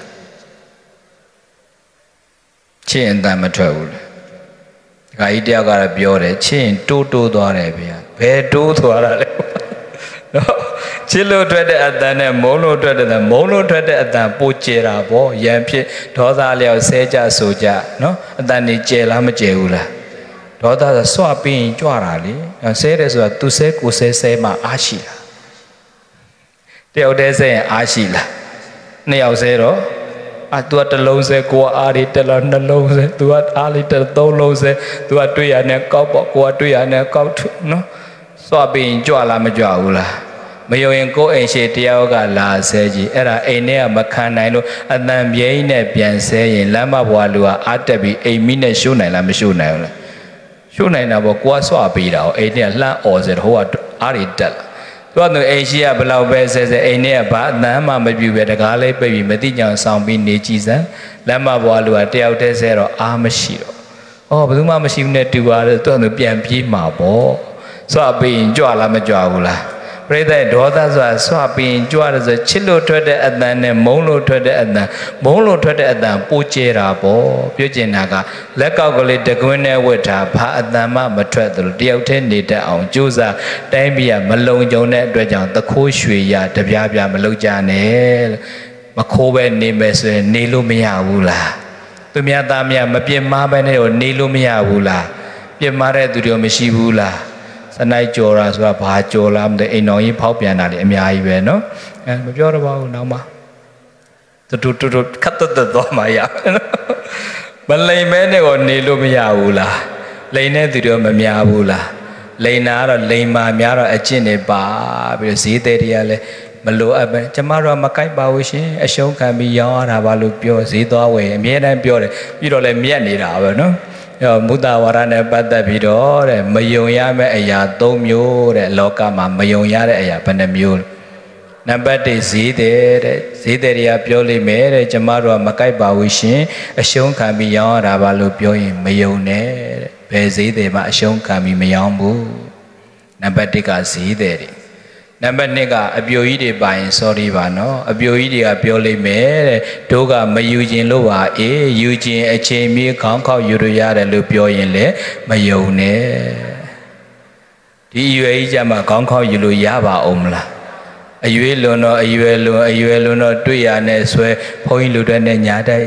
ချစ်ရင်အတန်မထွက်ဘူးလေခါကြီးတယောက်ကတော့ပြောတယ်ချစ်ရင်တိုးသွားတယ်ဗျာဘယ်တိုးသွားတာလဲနော်ချစ်လို့ထွက်တဲ့အတန်နဲ့မုန်းလို့ထွက်တဲ့အတန်မုန်းလို့ထွက်တဲ့အတန်ပိုကျဲတာပေါ့ရံဖြစ်ဒေါသလျောက်ဆဲကြဆိုကြနော်အတန်နေကျဲလားမကျဲဘူးလားဒေါသဆိုဆွပြီးရင်ကြွတာလေဆဲတယ်ဆိုတာသူဆဲကိုဆဲမှအားရှိတာတယောက်တည်းဆဲရင်အားရှိလားနှစ်ယောက်ဆဲတော့သူကတစ်လုံးဆဲကိုကအားရီတစ်လုံးနှလုံးဆဲသူကအားရီတစ်သုံးလုံးဆဲသူကတွေ့ရနဲ့ကောက်ပေါ့ကိုကတွေ့ရနဲ့ကောက်ထုနော်စွာပြီးရင်ကြွလားမကြွဘူးလားမယုံရင်ကိုယ်အိမ်ရှိတယောက်ကလာဆဲကြည့်အဲ့ဒါအိမ်ထဲကမခံနိုင်လို့အတန်ပြိန်းနဲ့ပြန်ဆဲရင်လမ်းမဘွားလူကအားတက်ပြီးအိမ်မိနဲ့ရှိုးနိုင်လားမရှိုးနိုင်ဘူးလားရှိုးနိုင်တာပေါ့ကိုကစွာပြီးတာအိမ်ထဲကလှမ်းអော်ဆဲဟိုကအားရီတက်လာသူကအိမ်ရှိကဘလောက်ပဲဆဲအိမ်ထဲကဘာအတန်မှမပြူပဲတကားလေးပြပြီးမတိကြအောင်ဆောင်ပြီးနေကြည့်စမ်းလမ်းမဘွားလူကတယောက်တည်းဆဲတော့အားမရှိတော့ဘယ်သူမှမရှိဘူးနဲ့တူပါတယ်သူကပြန်ပြေးမှာပေါ့စွာပြီးရင်ကြွလားမကြွဘူးလားပြိဿဒေါသဆိုတာစွာပြီးရင်ကြွတယ်ဆိုချစ်လို့ထွက်တဲ့အတန်နဲ့မုန်းလို့ထွက်တဲ့အတန်မုန်းလို့ထွက်တဲ့အတန်ပိုကျဲတာပေါ့ပြောကျင်တာကလက်ကောက်ကလေးတကွင်းနဲ့ဝတ်တာဘာအတန်မှမထွက်သလိုတယောက်တည်းနေတတ်အောင်ကြိုးစားတိုင်းပြည်ကမလုံခြုံတဲ့အတွက်ကြောင့်သခိုးရွှေရတပြားပြားမလုံကြနဲ့မခိုးပဲနေမယ်ဆိုရင်နေလို့မရဘူးလားသူများသားများမပြင်းမပဲနဲ့နေလို့မရဘူးလားပြင်းမတဲ့သူတွေမရှိဘူးလားစနိုက်ကြော်တာဆိုတာဘာကြော်လားမသိအိမ်တော်ကြီးဖောက်ပြန်တာလေအများကြီးပဲနော်မပြောတော့ပါဘူးနောက်မှတူခတ်တက်တော့မှရမလိမ်မဲနဲ့ကိုနေလို့မရဘူးလားလိမ်တဲ့သူတွေမများဘူးလားလိမ်တာကတော့လိမ်မာများတော့အကျင့်တွေပါပြီးဈေးသည်တွေကလည်းမလိုအပ်ပဲကျမတို့မကိုက်ပါဘူးရှင်အရှုံးခံပြီးရောင်းရတာပါလို့ပြောဈေးသွားဝယ်အမြဲတမ်းပြောတယ်ပြီးတော့လည်းမြတ်နေတာပဲနော်မုဒ္ဒဝါဒနဲ့ပတ်သက်ပြီးတော့တဲ့မယုံရမယ့်အရာ၃မျိုးတဲ့လောကမှာမယုံရတဲ့အရာဘယ်နှမျိုးနံပါတ်1ဈေးတဲ့ဈေးတွေကပြောလိမ့်မယ်တဲ့ကျမတို့ကမကိုက်ပါဘူးရှင်အရှုံးခံပြီးရောင်းရတာပါလို့ပြောရင်မယုံနဲ့တဲ့ဘယ်ဈေးတွေမှာအရှုံးခံပြီးမရောင်းဘူးနံပါတ်1ကဈေးတွေနံပါတ်2ကအပြိုကြီးတွေပါရင် sorry ပါနော်အပြိုကြီးတွေကပြောလိမ့်မယ်တဲ့တို့ကမယူခြင်းလို့ပါယူခြင်းအချိန်မီခေါင်းခေါက်ယူရရတယ်လို့ပြောရင်လည်းမယုံနဲ့ဒီအရွယ်ကြီးကြမှာခေါင်းခေါက်ယူလို့ရပါအောင်မလားအရွယ်လွန်တော့အရွယ်လွန်တော့တွေ့ရနဲ့ဆွဲဘုန်းကြီးလူတွေနဲ့ညာတိုက်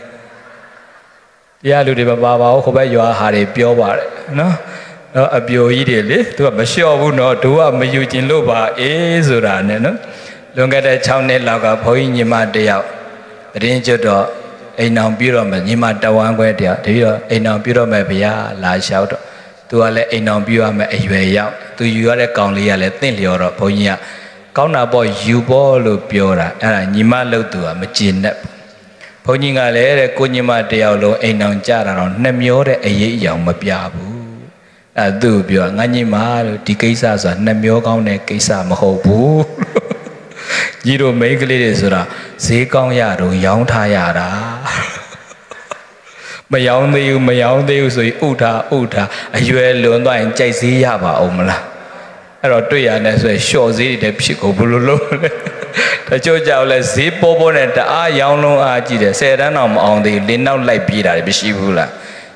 တရားလူတွေမပါပါဘူးခိုးဘက်ရွာဟာတွေပြောပါတယ်နော်အပြိုကြီးတွေလေသူကမလျှော့ဘူးနော်တို့ကမယူကျင်လို့ပါဆိုတာနဲ့နော်လွန်ခဲ့တဲ့6နှစ်လောက်ကဘုန်းကြီးညီမတယောက်တရင်ကျွတ်တော့အိမ်အောင်ပြုတော့မယ်ညီမတဝမ်းခွဲတယောက်တပြီးတော့အိမ်အောင်ပြုတော့မယ်ဗျာလာလျှောက်တော့သူကလည်းအိမ်အောင်ပြုရမယ်အရွယ်ရောက်သူယူရတဲ့ကောင်လေးကလည်းတင့်လျော်တော့ဘုန်းကြီးကကောင်းတာပေါ့ယူပေါ့လို့ပြောတာအဲ့ဒါညီမလို့သူကမကျေနပ်ဘုန်းကြီးကလည်းတဲ့ကိုညီမတယောက်လုံးအိမ်အောင်ကြတာတော့နှမျောတဲ့အရေးအယောင်မပြဘူးသူပြောငါညီမလို့ဒီကိစ္စဆိုတာနှမျောကောင်းတဲ့ကိစ္စမဟုတ်ဘူးကြီးတို့မိန်းကလေးတွေဆိုတာဈေးကောင်းရတော့ရောင်းထားရတာမရောင်းသေးဘူးဆိုရင်ဥထားအရွယ်လွန်သွားရင်ကြိုက်ဈေးရပါအောင်မလားအဲ့တော့တွေ့ရတဲ့ဆိုရင်လျှော့ဈေးတွေဖြစ်ကုန်ဘလို့လို့တချို့ကြောက်လဲဈေးပေါ်နဲ့တအားရောင်းလုံးအားကြည့်တယ်10တန်းတော့မအောင်သေးလင်းနောက်လိုက်ပြေးတာမရှိဘူးလား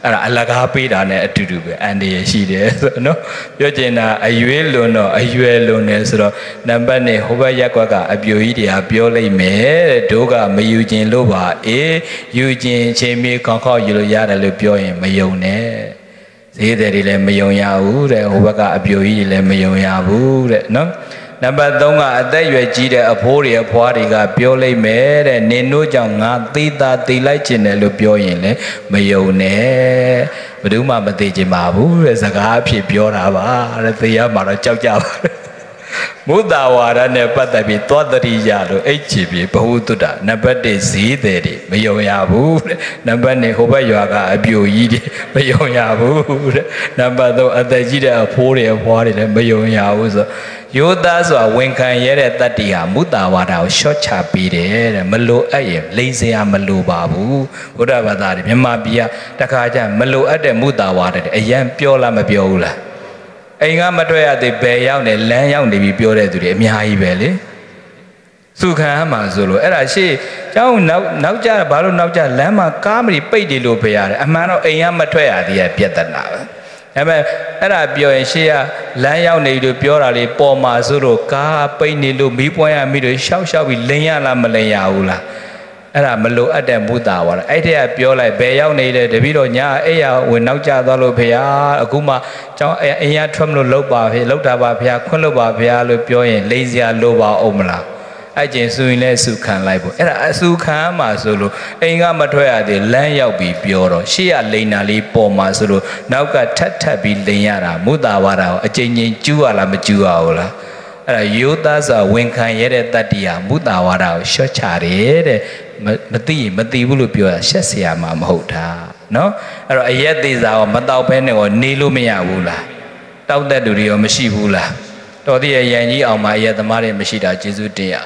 အလကားပေးတာနဲ့အတူတူပဲအန်ဒီရရှိတယ်ဆိုတော့နော်ပြောချင်တာအရွယ်လွန်တော့အရွယ်လွန်တယ်ဆိုတော့နံပါတ်1ဟိုဘက်ရက်ကွက်ကအပြိုကြီးတွေကပြောလိုက်မယ်တဲ့တို့ကမယူခြင်းလို့ပါယူခြင်းချင်းမီခေါခေါယူလို့ရတယ်လို့ပြောရင်မယုံနဲ့ဈေးတယ်တွေလည်းမယုံရဘူးတဲ့ဟိုဘက်ကအပြိုကြီးတွေလည်းမယုံရဘူးတဲ့နော်နံပါတ်3ကအသက်ရွယ်ကြီးတဲ့အဖိုးတွေအဖွားတွေကပြောလိုက်မယ်တဲ့နင်တို့ကြောင့်ငါသေးတာသေးလိုက်ခြင်းတယ်လို့ပြောရင်လည်းမယုံနဲ့ဘယ်သူမှမသေးခြင်းပါဘူးတဲ့စကားအဖြစ်ပြောတာပါတဲ့သေရမှာတော့ကြောက်ကြပါမုဒ္ဒဝါဒနဲ့ပတ်သက်ပြီးသောတတိယလို့အိတ်ချပြီးဘဟုတုတ္တနံပါတ်1ဈေးတယ်တွေမယုံရဘူးတဲ့နံပါတ်2ဟိုဘက်ရွာကအပြိုကြီးတွေမယုံရဘူးတဲ့နံပါတ်3အသက်ကြီးတဲ့အဖိုးတွေအဖွားတွေလည်းမယုံရဘူးဆိုယောသားဆိုတာဝန်ခံရတဲ့တတ္တိဟာမုဒ္ဒဝါဒကိုရှော့ချပေးတယ်တဲ့မလိုအပ်ရင်လိမ့်စရာမလိုပါဘူးဘုရားဘာသာတွေမြန်မာပြည်ကတခါကျမလိုအပ်တဲ့မုဒ္ဒဝါဒတွေအရန်ပြောလားမပြောဘူးလားအိမ်ကမတွေ့ရသေးဘယ်ရောက်နေလမ်းရောက်နေပြီပြောတဲ့သူတွေအများကြီးပဲလေစုခံရမှာဆိုလို့အဲ့ဒါရှေ့ကျောင်းနောက်ကြဘာလို့နောက်ကြလမ်းမှာကားမပိတ်တယ်လို့ဖေရတယ်အမှန်တော့အိမ်ကမထွက်ရသေးတဲ့ပြဿနာပဲဒါပေမဲ့အဲ့ဒါပြောရင်ရှေ့ကလမ်းရောက်နေလို့ပြောတာလေပေါ်မှာဆိုတော့ကားပိတ်နေလို့မီးပွားရမိလို့ရှောက်ပြီးလိန်ရလားမလိန်ရဘူးလားအဲ့ဒါမလိုအပ်တဲ့မုဒ္ဒဝါဒအဲ့တဲ့ကပြောလိုက်ဘယ်ရောက်နေလဲတပည့်တော်ညာအဲ့ရဝင်နောက်ကျသွားလို့ဖေဟာအခုမှကျောင်းအိမ်ရထွက်မလို့လောက်ပါဖေလောက်တာပါဖေဟာခွန်းလို့ပါဖေဟာလို့ပြောရင်လိန်စရာလိုပါအောင်မလားအဲ့ကျင်ဆိုရင်လည်းအစုခံလိုက်ဖို့အဲ့ဒါအစုခံမှာဆိုလို့အိမ်ကမထွက်ရသေးလမ်းရောက်ပြီးပြောတော့ရှေ့ကလိန်နာလေးပေါ်မှာဆိုလို့နောက်ကထပ်ပြီးလိန်ရတာမုဒ္ဒဝါဒကိုအချိန်ချင်းကျူးရလားမကျူးရဘူးလားအဲ့ဒါယောသားဆိုဝန်ခံရတဲ့တတ္တိဟာမုဒ္ဒဝါဒကိုရှော့ချတယ်တဲ့မသိဘူးလို့ပြောတာရှက်เสียမှာမဟုတ်တာเนาะအဲ့တော့အရက်သေးစာရောမတောက်ဘဲနဲ့ရောနေလို့မရဘူးလားတောက်တဲ့လူတွေရောမရှိဘူးလားတော်သေးရဲ့ရန်ကြီးအောင်မှာအရက်သမားတွေမရှိတာကျေးဇူးတင်ရ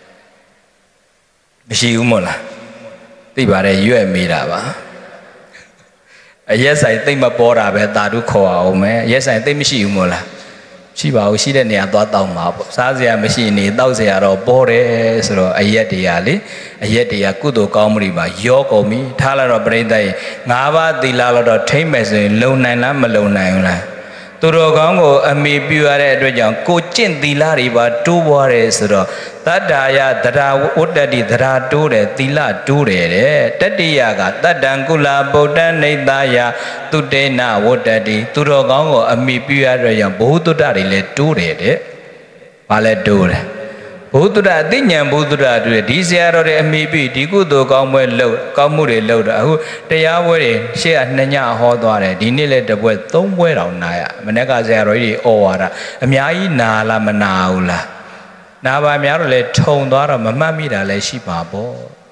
မရှိဘူးမို့လားသိပါတယ်ရွက်မိတာပါအရက်ဆိုင်သိမ့်မပေါ်တာပဲတာတို့ခေါ်အောင်မယ်အရက်ဆိုင်သိမ့်မရှိဘူးမို့လားရှိပါဘူးရှိတဲ့နေရာသွားတောင်းပါပေါ့စားစရာမရှိနေတောက်စရာတော့ပေါ်တယ်ဆိုတော့အရက်တရားလေအရက်တရားကုသိုလ်ကောင်းမှုတွေမှာရောကုန်ပြီထားလာတော့ပြိဿရဲ့၅ပါးသီလတော့ထိမ့်မယ်ဆိုရင်လုံနိုင်လားမလုံနိုင်ဘူးလားသူတော်ကောင်းကိုအမိပြုရတဲ့အတွက်ကြောင့်ကိုကျင့်သီလတွေပါတိုးပွားတယ်ဆိုတော့တတ္တာယသဒ္ဓဝတ္တတိသဒ္ဓတိုးတယ်သီလတိုးတယ်တဲ့တတ္တိယကတတ္တံကုလဗုဒ္ဓနိတယသူတေနဝတ္တတိသူတော်ကောင်းကိုအမိပြုရတဲ့ကြောင့်ဘုဒ္ဓတွေလည်းတိုးတယ်တဲ့ဘာလဲတိုးတယ်ဘုဒ္ဓအသိဉာဏ်ဘုဒ္ဓတွေဒီဆရာတော်တွေအမိပြုဒီကုသိုလ်ကောင်းပွဲလုပ်ကောင်းမှုတွေလုပ်တော့အခုတရားပွဲတွေရှေ့က2ညဟောသွားတယ်ဒီနေ့လည်းတစ်ပွဲ3ပွဲတောင်နာရမနေ့ကဆရာတော်ကြီးဩဝါဒအများကြီးနာလားမနာဘူးလားနာပါများတော့လေထုံသွားတော့မမှတ်မိတာလည်းရှိပါပေါ့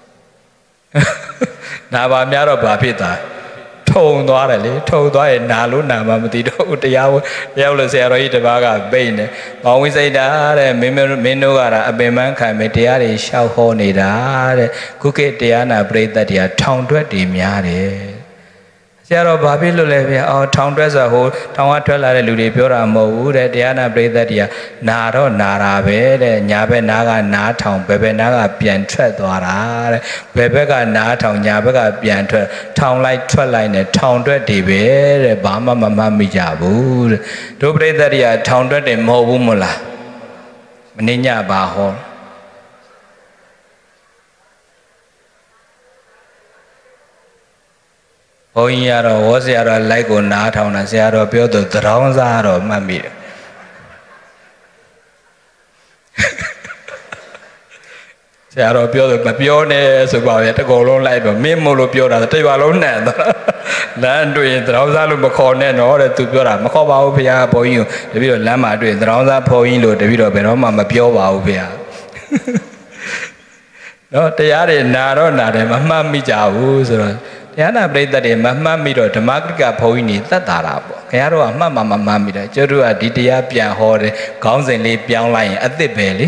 နာပါများတော့ဘာဖြစ်တာထုံသွားတယ်လေထုံသွားရင်နာလို့နာမှမသိတော့တရားရောက်လို့ဆရာတော်ကြီးတပါးကပိတ်နေဘောင်ဝိစိတ်တာတဲ့မင်းတို့ကအပင်ပန်းခံမယ်တရားတွေရှောက်ဟောနေတာတဲ့ခုခေတ်တရားနာပရိသတ်တွေကထောင်တွက်တွေများတယ်ဆရာတော်ဘာဖြစ်လို့လဲဗျာအော်ထောင်တွက်ဆိုဟိုထောင်ကထွက်လာတဲ့လူတွေပြောတာမဟုတ်ဘူးတဲ့တရားနာပရိသတ်တွေကနာတော့နာတာပဲတဲ့ညာဘက်နားကနားထောင်ဘယ်ဘက်နားကပြန်ထွက်သွားတာတဲ့ဘယ်ဘက်ကနားထောင်ညာဘက်ကပြန်ထွက်ထောင်လိုက်ထွက်လိုက်နဲ့ထောင်တွက်တွေပဲတဲ့ဘာမှမမှတ်မိကြဘူးတဲ့တို့ပရိသတ်တွေကထောင်တွက်တွေမဟုတ်ဘူးမို့လားမင်းညဘာဟောဘုန်းကြီးကတော့ဝေါ်ဆရာတော်လိုက်ကိုနားထောင်တာဆရာတော်ပြောသူသရောင်းစားတော့မှတ်မိတယ်ဆရာတော်ပြောသူမပြောနဲ့ဆိုပါပဲတကောလုံးလိုက်တော့မင်းမို့လို့ပြောတာတရွာလုံးနှံ့သွားလမ်းတွေ့ရင်သရောင်းစားလို့မခေါ်နဲ့တော့တဲ့သူပြောတာမခေါ်ပါဘူးဖေဟာဘုန်းကြီးကိုတပည့်တော်လမ်းမှာတွေ့သရောင်းစားဘုန်းကြီးလို့တပည့်တော်ဘယ်တော့မှမပြောပါဘူးဖေဟာနော်တရားတွေနာတော့နာတယ်မမှတ်မိကြဘူးဆိုတော့တရားနာပရိသတ်တွေမမှတ်မိတော့ဓမ္မကကဘုန်းကြီးနေသက်တာပေါ့ခင်ဗျားတို့ကမှတ်မှမိတယ်ကျတို့ကဒီတရားပြန်ဟောတယ်ခေါင်းစဉ်လေးပြောင်းလိုက်ရင်အသစ်ပဲလေ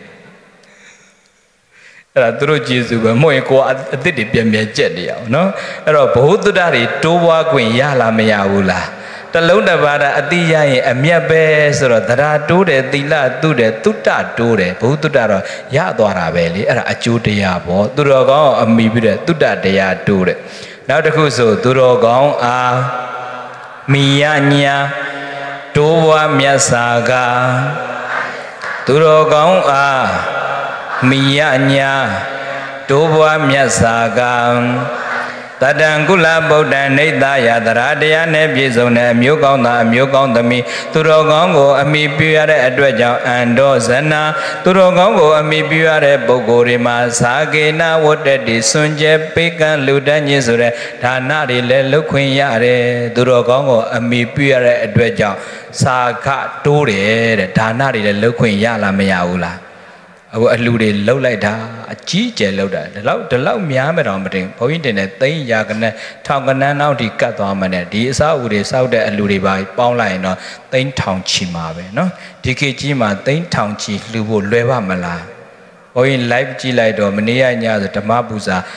အဲ့ဒါသူတို့ကျေစုပဲမဟုတ်ရင်ကိုကအသစ်တွေပြန်ကြက်နေရအောင်နော်အဲ့တော့ဘုဒ္ဓတွေတိုးပွားခွင့်ရလားမရဘူးလားတလုံးတစ်ပါးအတိရရင်အမျက်ပဲဆိုတော့သဒ္ဓတိုးတယ်သီလတုတယ်တုတ္တတိုးတယ်ဘုဒ္ဓတော့ရသွားတာပဲလေအဲ့ဒါအကျိုးတရားပေါ့သူတော်ကောင်းအမိပြီးတဲ့တုတ္တတရားတိုးတယ်နောက်တစ်ခုဆိုသူတော်ကောင်းအားမိယညာတိုးဝါမြတ်စာကသူတော်ကောင်းအားမိယညာတိုးဝါမြတ်စာကတတံကုလဗုဒ္ဓံနေတယသရတရားနဲ့ပြည့်စုံတဲ့အမျိုးကောင်းသားအမျိုးကောင်းသမီးသူတော်ကောင်းကိုအမိပြုရတဲ့အတွက်ကြောင့်အန္တောဇနာသူတော်ကောင်းကိုအမိပြုရတဲ့ပုဂ္ဂိုလ်တွေမှာသာကေနဝတ္တတိစွန့်ကြဲပေးကမ်းလူတန်းခြင်းဆိုတဲ့ဒါနတွေလည်းလုပ်ခွင့်ရတယ်သူတော်ကောင်းကိုအမိပြုရတဲ့အတွက်ကြောင့်သာခတိုးတယ်တဲ့ဒါနတွေလည်းလုပ်ခွင့်ရလားမရဘူးလားအခုအလှူတွေလှုပ်လိုက်တာအကြီးကျယ်လှုပ်တာဒီလောက်များမယ်တော့မတင်ဘုန်းကြီးတင်တဲ့သိန်းရာကနန်းထောင်ကနန်းနောက်ဒီကတ်သွားမှနဲ့ဒီအစအဦးတွေစောက်တဲ့အလှူတွေပါပေါင်းလိုက်ရင်တော့သိန်းထောင်ချီမှာပဲเนาะဒီခေတ်ကြီးမှာသိန်းထောင်ချီလှူဖို့လွယ်ပါမလားဘုန်းကြီး live ကြည့်လိုက်တော့မနေ့ကညဆိုဓမ္မပူဇာ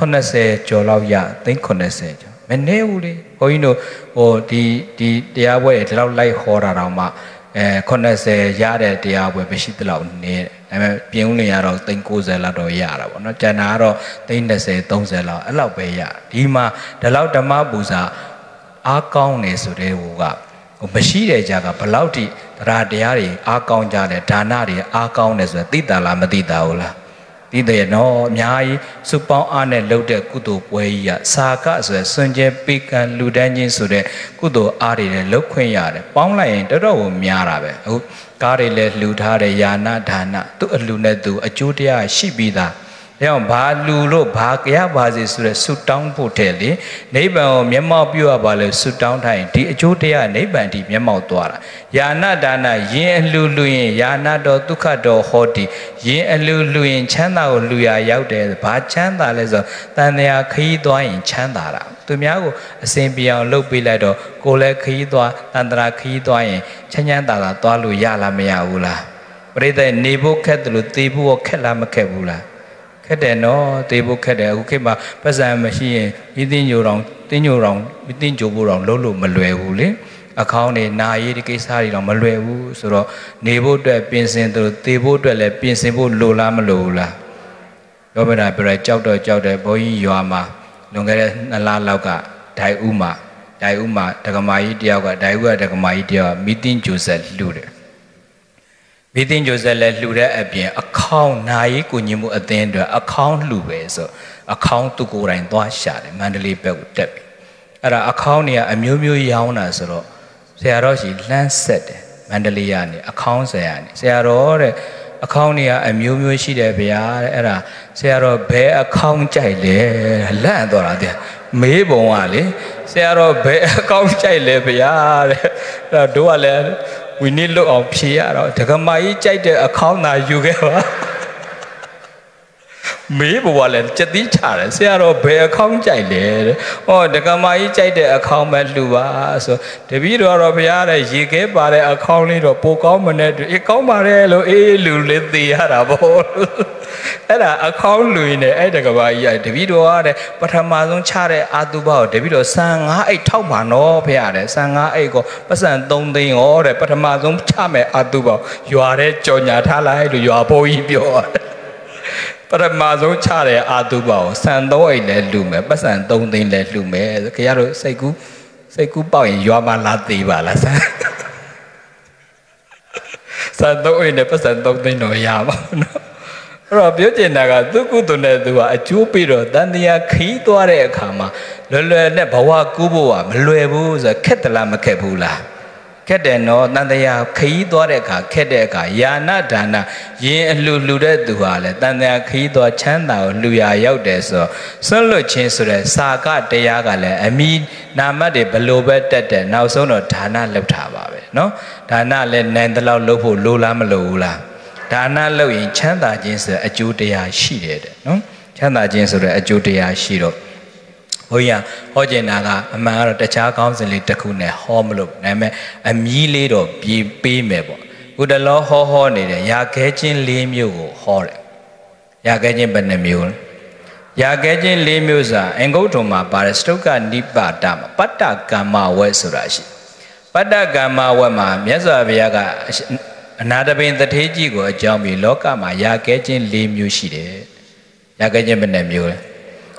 80ကျော်လောက်ရသိန်း80ကျော်မနေဘူးလေဘုန်းကြီးတို့ဟိုဒီတရားပွဲတွေဒီလောက်လိုက်ဟောတာတော့မှ80ရတဲ့တရားပွဲမရှိသလောက်နေတယ်ဒါပေမဲ့ပြင်းဦးလင်ရတော့သိန်း90လောက်တော့ရတာပေါ့နော်ကျန်တာကတော့သိန်း20 30လောက်အဲ့လောက်ပဲရဒီမှာဒီလောက်ဓမ္မပူဇာအားကောင်းနေဆိုတဲ့ဟိုမရှိတဲ့ကြကဘလောက်ထိတရားတွေအားကောင်းကြတယ်ဒါနတွေအားကောင်းတယ်ဆိုတော့သိတာလားမသိတာဘူးလားဒီတဲ့နော်အများကြီးစုပေါင်းအားနဲ့လှုပ်တဲ့ကုသိုလ်ပွဲကြီးကစာကဆိုရယ်စွန့်ကြဲပေးကမ်းလူတန်းချင်းဆိုတဲ့ကုသိုလ်အားတွေလည်းလှုပ်ခွင့်ရတယ်ပေါင်းလိုက်ရင်တော်တော်ကိုများတာပဲအခုကားတွေလည်းလှူထားတယ်ယာနာဒါနသူ့အလှူနဲ့သူအကျိုးတရားရှိပြီးသားဒါကြောင့်ဘာလူလို့ဘာကြရပါစေဆိုတဲ့ဆုတောင်းဖို့တဲ့လေနိဗ္ဗာန်ကိုမျက်မှောက်ပြုရပါလေဆုတောင်းထိုင်ဒီအကျိုးတရားနိဗ္ဗာန်ဒီမျက်မှောက်သွားတာယာနာဒါနယင်အလှူလူရင်ယာနာတော်ဒုက္ခတော်ဟောတိယင်အလှူလူရင်ချမ်းသာကိုလူရရောက်တယ်ဘာချမ်းသာလဲဆိုတန်တရားခရီးသွားရင်ချမ်းသာတာသူများကိုအစဉ်ပြေအောင်လှုပ်ပေးလိုက်တော့ကိုယ်လည်းခရီးသွားတန်တရားခရီးသွားရင်ချမ်းချမ်းသာသာသွားလို့ရလားမရဘူးလားပရိသတ်နေဖို့ခက်တယ်လို့သေဖို့ခက်လားမခက်ဘူးလားခက်တယ်နော်သေဖို့ခက်တယ်အခုခေတ်မှာပတ်စံမရှိရင်မိသိညိုတော်တင်းညိုတော်မိသိညိုဖို့တော်လုံးလို့မလွယ်ဘူးလေအခေါင်းတွေနာရေးဒီကိစ္စတွေတော့မလွယ်ဘူးဆိုတော့နေဖို့အတွက်ပြင်ဆင်သူသေဖို့အတွက်လည်းပြင်ဆင်ဖို့လိုလားမလိုဘူးလားရောမတာပြရဲကြောက်တော့ကြောက်တယ်ဘုန်းကြီးရွာမှာလွန်ခဲ့တဲ့2လလောက်ကဒိုင်ဦးမှာဒကမာကြီးတယောက်ကဒိုင်ဦးကဒကမာကြီးတယောက်ကမိသိညိုဆက်လှူတယ်မိသိညိုဆက်လည်းလှူတဲ့အပြင်အခေါင်းနာရေးကိုညင်မှုအသင်းအတွက်အခေါင်းလှူပဲဆိုအခေါင်းသူကိုယ်တိုင်သွားရှာတယ်မန္တလေးဘက်ကိုတက်ပြီအဲ့ဒါအခေါင်းတွေကအမျိုးမျိုးရောင်းတာဆိုတော့ဆရာတော်ကြီးလှမ်းဆက်တယ်မန္တလေးကနေအခေါင်းဆရာနေဆရာတော်တဲ့အခေါင်းတွေကအမျိုးမျိုးရှိတယ်ဗျာတဲ့အဲ့ဒါဆရာတော်ဘယ်အခေါင်းကြိုက်လဲလန့်သွားတာတဲ့မေးပုံကလေဆရာတော်ဘယ်အခေါင်းကြိုက်လဲဗျာတဲ့အဲ့တော့တို့ကလည်းဝီနည်းလွတ်အောင်ဖြေရတော့ဒကမာကြီးကြိုက်တဲ့အခေါင်းသာယူခဲ့ပါမေးဘွားလည်းစက်သီးချတယ်ဆရာတော်ဘယ်အခေါင်းကြိုက်လဲတဲ့ဟောဒကမာကြီးကြိုက်တဲ့အခေါင်းပဲလှူပါဆိုတပည့်တော်ဘုရားတဲ့ရေခဲပါတဲ့အခေါင်းလေးတော့ပိုကောင်းမနဲ့အေးကောင်းပါတယ်လို့အေးလူလေးသေးရတာပေါ့အဲ့ဒါအခေါင်းလူရင်လည်းအဲ့ဒကမာကြီးတပည့်တော်ကတဲ့ပထမဆုံးချတဲ့အာတုဘကိုတပည့်တော်ဆန်5အိတ်ထောက်ပါနော်ဖေရတယ်ဆန်5အိတ်ကိုပတ်စံ3သိန်းဟောတဲ့ပထမဆုံးချမဲ့အာတုဘရွာတဲ့ကြော်ညာထားလိုက်လို့ရွာဘိုးကြီးပြောပထမဆုံးချတဲ့အာတုဘကိုဆန်3အိတ်လည်းလှူမယ်ပတ်စံ3သိန်းလည်းလှူမယ်ခင်ဗျားတို့စိတ်ကူးပေါက်ရင်ရွာမှာလာသေးပါလားဆန်3အိတ်နဲ့ပတ်စံ3သိန်းတော့ရပါဘူးနော်အဲ့တော့ပြောချင်တာကသူကုသိုလ်နဲ့သူကအကျိုးပြီးတော့တန်တရားခီးသွားတဲ့အခါမှာလွယ်နဲ့ဘဝကူးဖို့ကမလွယ်ဘူးဆိုခက်တလားမခက်ဘူးလားခက်တယ်နော်တန်တရားခီးသွားတဲ့အခါခက်တဲ့အခါယာနာဒါနယင်အလှတဲ့သူဟာလေတန်တရားခီးသွားချမ်းသာကိုလှူရာရောက်တယ်ဆိုတော့ဆွလွတ်ခြင်းဆိုတဲ့စာကတရားကလည်းအမိနာမတ်တွေဘလို့ပဲတက်တယ်နောက်ဆုံးတော့ဒါနလုပ်တာပါပဲနော်ဒါနလည်းနိုင်တဲ့လောက်လုပ်ဖို့လိုလားမလိုဘူးလားဒါနလုပ်ရင်ချမ်းသာခြင်းဆိုတဲ့အကျိုးတရားရှိတယ်တဲ့နော်ချမ်းသာခြင်းဆိုတဲ့အကျိုးတရားရှိတော့ဘုရားဟောကျင်တာကအမှန်ကတော့တခြားကောင်းစဉ်လေးတစ်ခုနဲ့ဟောမလို့ဒါပေမဲ့အမီးလေးတော့ပြေးပေးမယ်ပေါ့ခုတလောဟောနေတယ်ရာခဲခြင်း၄မျိုးကိုဟောတယ်ရာခဲခြင်းဘယ်နှမျိုးလဲရာခဲခြင်း၄မျိုးစာအင်္ဂုတ္တမှာပါတယ်စတုကနိပါဒမှာပတ္တကမ္မဝဲဆိုတာရှိပတ္တကမ္မဝဲမှာမြတ်စွာဘုရားကအနာတပင်တထေးကြီးကိုအကြောင်းပြီးလောကမှာရာခဲခြင်း၄မျိုးရှိတယ်ရာခဲခြင်းဘယ်နှမျိုးလဲ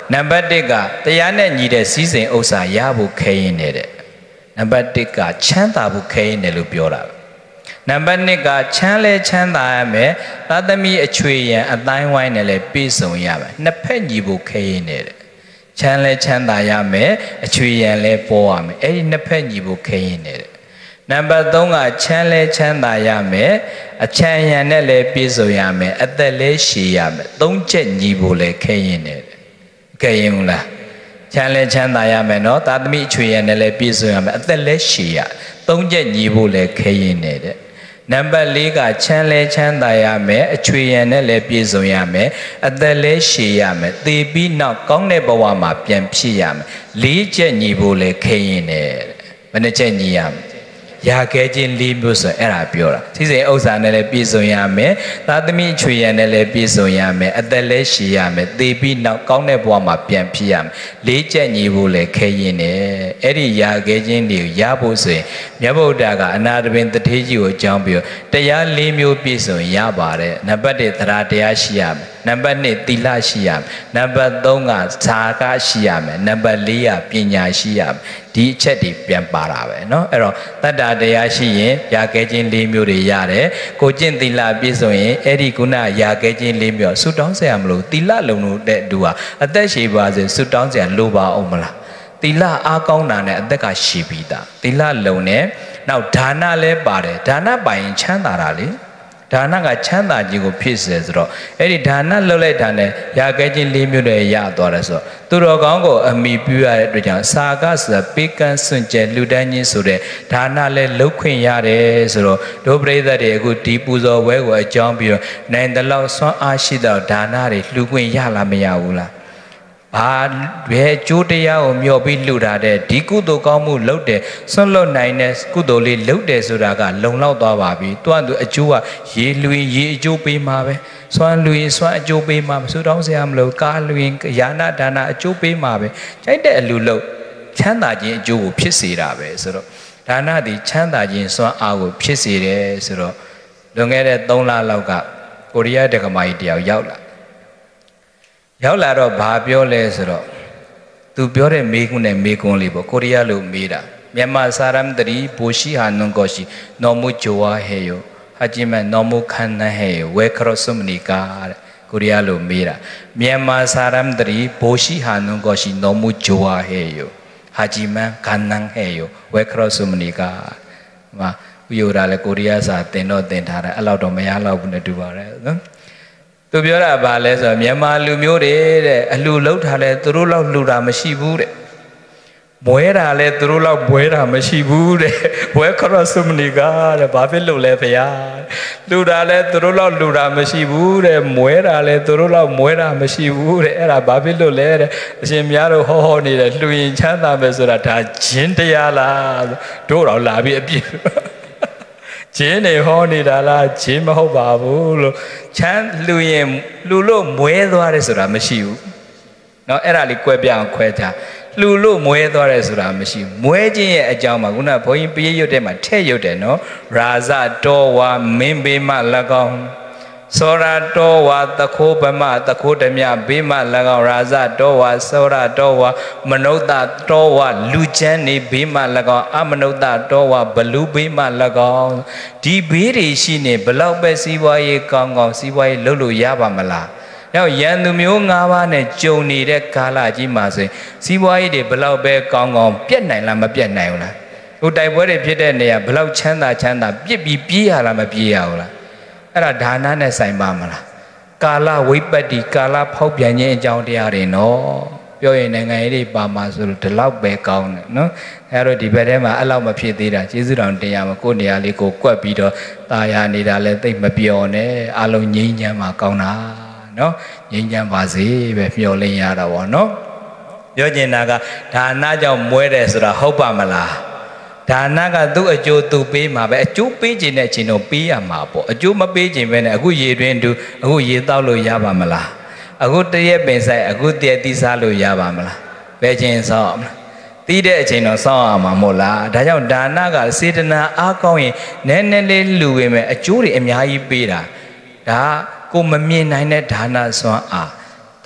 နံပါတ်1ကတရားနဲ့ညီတဲ့စီးစိမ်ဥစ္စာရဖို့ခဲရင်တဲ့နံပါတ်1ကချမ်းသာဖို့ခဲရင်တယ်လို့ပြောတာနံပါတ်2ကချမ်းလဲချမ်းသာရမယ်သာသမီအချွေရန်အတိုင်းဝိုင်းနဲ့လည်းပြည့်စုံရမယ်နှစ်ဖက်ညီဖို့ခဲရင်တဲ့ချမ်းလဲချမ်းသာရမယ်အချွေရန်လည်းပေါ်ရမယ်အဲ့ဒီနှစ်ဖက်ညီဖို့ခဲရင်တဲ့နံပါတ်3ကချမ်းလဲချမ်းသာရမယ်အချမ်းရန်နဲ့လည်းပြည့်စုံရမယ်အသက်လည်းရှည်ရမယ်သုံးချက်ညီဖို့လည်းခဲရင်တဲ့ခဲရင်မလားချမ်းလဲချမ်းသာရမယ်နော်သာသမီအချွေရန်နဲ့လည်းပြည့်စုံရမယ်အသက်လည်းရှည်ရသုံးချက်ညီဖို့လည်းခဲရင်တဲ့နံပါတ်4ကချမ်းလဲချမ်းသာရမယ်အချွေရန်နဲ့လည်းပြည့်စုံရမယ်အသက်လည်းရှည်ရမယ်သေပြီးနောက်ကောင်းတဲ့ဘဝမှာပြန်ဖြစ်ရမယ်4ချက်ညီဖို့လည်းခဲရင်တဲ့ဘယ်နှချက်ညီရမလဲရာခဲခြင်း4မျိုးဆိုအဲ့ဒါပြောတာစီစဉ်ဥစ္စာနဲ့လည်းပြည့်စုံရမယ်သာသမီအချွေရန်နဲ့လည်းပြည့်စုံရမယ်အသက်လည်းရှည်ရမယ်သေပြီးနောက်ကောင်းတဲ့ဘဝမှာပြန်ဖြစ်ရမယ်4ချက်ညီဖို့လည်းခဲရင်နဲ့အဲ့ဒီရာခဲခြင်းတွေကိုရဖို့ဆိုရင်မြတ်ဗုဒ္ဓကအနာတပင်တထေးကြီးကိုအကြောင်းပြီးတရား4မျိုးပြည့်စုံရပါတယ်နံပါတ်1သရတရားရှိရမယ်နံပါတ်2သီလရှိရမယ်နံပါတ်3ကဇာကရှိရမယ်နံပါတ်4ကပညာရှိရမယ်ဒီအချက်တွေပြန်ပါတာပဲเนาะအဲ့တော့တတ္တတရားရှိရင်ရာခဲခြင်း4မျိုးတွေရတယ်ကိုကျင့်သီလပြည့်စုံရင်အဲ့ဒီကုဏရာခဲခြင်း4မျိုးဆုတောင်းเสียမလို့သီလလုံလို့တဲ့သူဟာအသက်ရှည်ပါစေဆုတောင်းเสียလိုပါအောင်မလားသီလအားကောင်းတာနဲ့အသက်ကရှည်ပြီးသားသီလလုံနဲ့နောက်ဒါနလည်းပါတယ်ဒါနပိုင်ချမ်းသာတာလေဒါနကချမ်းသာခြင်းကိုဖြစ်စေဆိုတော့အဲ့ဒီဒါနလှုပ်လိုက်တာနဲ့ရာခဲခြင်း4မျိုးတွေရသွားတယ်ဆိုတော့သူတော်ကောင်းကိုအမိပြုရတဲ့အတွက်ကြောင့်စာကဆိုတာပေးကမ်းစွန့်ကြဲလှူဒန်းခြင်းဆိုတဲ့ဒါနလည်းလှုပ်ခွင့်ရတယ်ဆိုတော့ဒုပရိသတ်တွေအခုဒီပူဇော်ပွဲကိုအကြောင်းပြီးတော့နိုင်တဲ့လောက်ဆွမ်းအားရှိတော့ဒါနတွေလှူခွင့်ရလားမရဘူးလားဘာဘယ်ကျိုးတရားကိုမျှော်ပြီးလှူတာတဲ့ဒီကုသိုလ်ကောင်းမှုလုပ်တယ်ဆွန့်လွတ်နိုင်တဲ့ကုသိုလ်လေးလုပ်တယ်ဆိုတာကလုံလောက်သွားပါပြီသူကသူအကျိုးကရေလူရင်ရေအကျိုးပေးမှာပဲစွမ်းလူရင်စွမ်းအကျိုးပေးမှာမဆူတောင်းစရာမလိုကားလူရင်ယာနာဒါနာအကျိုးပေးမှာပဲကြိုက်တဲ့အလူလုပ်ချမ်းသာခြင်းအကျိုးကိုဖြစ်စေတာပဲဆိုတော့ဒါနသည်ချမ်းသာခြင်းစွမ်းအားကိုဖြစ်စေတယ်ဆိုတော့လွန်ခဲ့တဲ့3လလောက်ကကိုရီးယားတက္ကမကြီးတယောက်ရောက်လာတော့ဘာပြောလဲဆိုတော့သူပြောတဲ့မေးခွန်းနဲ့မေးခွန်းလေးပေါ့ကိုရီးယားလိုမေးတာမြန်မာစာရမ်တရီဘိုရှိဟာနုံကိုရှိနော်မူဂျိုဝါဟေယိုဟာဂျီမန်နော်မူခန်နဟေယိုဝဲခရဆုမနီကာတဲ့ကိုရီးယားလိုမေးတာမြန်မာစာရမ်တရီဘိုရှိဟာနုံကိုရှိနော်မူဂျိုဝါဟေယိုဟာဂျီမန်ခန်နန်ဟေယိုဝဲခရဆုမနီကာမှာဥယောရာလေကိုရီးယားစာတင်တော့တင်ထားတယ်အဲ့လောက်တော့မရတော့ဘူးနဲ့တူပါတယ်နော်သူပြောတာဘာလဲဆိုတော့မြန်မာလူမျိုးတွေတဲ့အလှလှုပ်ထားလဲသူတို့လောက်လှူတာမရှိဘူးတဲ့မွဲတာလဲသူတို့လောက်မွဲတာမရှိဘူးတဲ့ဝဲခရဆုမနီကတဲ့ဘာဖြစ်လို့လဲဖေယားလှူတာလဲသူတို့လောက်လှူတာမရှိဘူးတဲ့မွဲတာလဲသူတို့လောက်မွဲတာမရှိဘူးတဲ့အဲ့ဒါဘာဖြစ်လို့လဲတဲ့အရှင်များတို့ဟောနေတယ်လှူရင်ချမ်းသာမယ်ဆိုတာဒါဂျင်းတရားလားတို့တော့လာပြီးအပြည့်ဂျင်းနေဟောနေတာလားဂျင်းမဟုတ်ပါဘူးလို့ချမ်းလှူရင်လှူလို့မွဲသွားတယ်ဆိုတာမရှိဘူးเนาะအဲ့ဒါလေးကွဲပြားအောင်ခွဲထားလှူလို့မွဲသွားတယ်ဆိုတာမရှိဘူးမွဲခြင်းရဲ့အကြောင်းမှာခုနဘုန်းကြီးပရိယုတ်ထဲမှာထည့်ရုပ်တယ်เนาะရာဇတော်ဝါမင်းဘေးမှ၎င်းစောရတော်ဝါတခိုးဗမတခိုးဓမြဘေးမှ၎င်းရာဇတော်ဝါစောရတော်ဝါမနုဿတော်ဝါလူချမ်းနေဘေးမှ၎င်းအမနုဿတော်ဝါဘလူဘေးမှ၎င်းဒီဘေးတွေရှိနေဘလောက်ပဲစီးပွားရေးကောင်းကောင်းစီးပွားရေးလုပ်လို့ရပါမလားနောက်ရန်သူမျိုး၅ပါးနဲ့ကြုံနေတဲ့ကာလကြီးမှာဆိုရင်စီးပွားရေးတွေဘလောက်ပဲကောင်းကောင်းပြတ်နိုင်လားမပြတ်နိုင်ဘူးလားဟိုတိုက်ပွဲတွေဖြစ်တဲ့နေရာဘလောက်ချမ်းသာပြစ်ပြီးပြေးရလားမပြေးရဘူးလားအဲ့ဒါဒါနနဲ့ဆိုင်ပါမလားကာလဝိပတ္တိကာလဖောက်ပြန်ခြင်းအကြောင်းတရားတွေနော်ပြောရင်နိုင်ငံရေးတွေပါမှာဆိုလို့ဒီလောက်ပဲကောင်းတယ်နော်အဲ့တော့ဒီဘက်ထဲမှာအဲ့လောက်မဖြစ်သေးတာကျေးဇူးတော်တရားမှာကိုယ်နေရာလေးကိုကွက်ပြီးတော့ตาရနေတာလဲသိမပြောနဲ့အလုံးငြိမ်းချမ်းမှာကောင်းတာနော်ငြိမ်းချမ်းပါစေပဲမျှော်လင့်ရတာပေါ့နော်ပြောချင်တာကဒါနကြောင့်မွဲတယ်ဆိုတာဟုတ်ပါမလားဒါနကသူ့အကျိုးသူပေးမှာပဲအကျိုးပေးခြင်းနဲ့ခြင်းတော့ပေးရမှာပေါ့အကျိုးမပေးခြင်းပဲနဲ့အခုရေတွင်တူအခုရေတောက်လို့ရပါမလားအခုတရက်ပင်ဆိုင်အခုတရက်သီးစားလို့ရပါမလားဘယ်ချင်းဆောင်းသီးတဲ့အချိန်တော့ဆောင်းအောင်မှာမို့လားဒါကြောင့်ဒါနကစေတနာအားကောင်းရင်နည်းနည်းလေးလူဝင်မယ်အကျိုးတွေအများကြီးပေးတာဒါကိုမမြင်နိုင်တဲ့ဒါနစွမ်းအားသ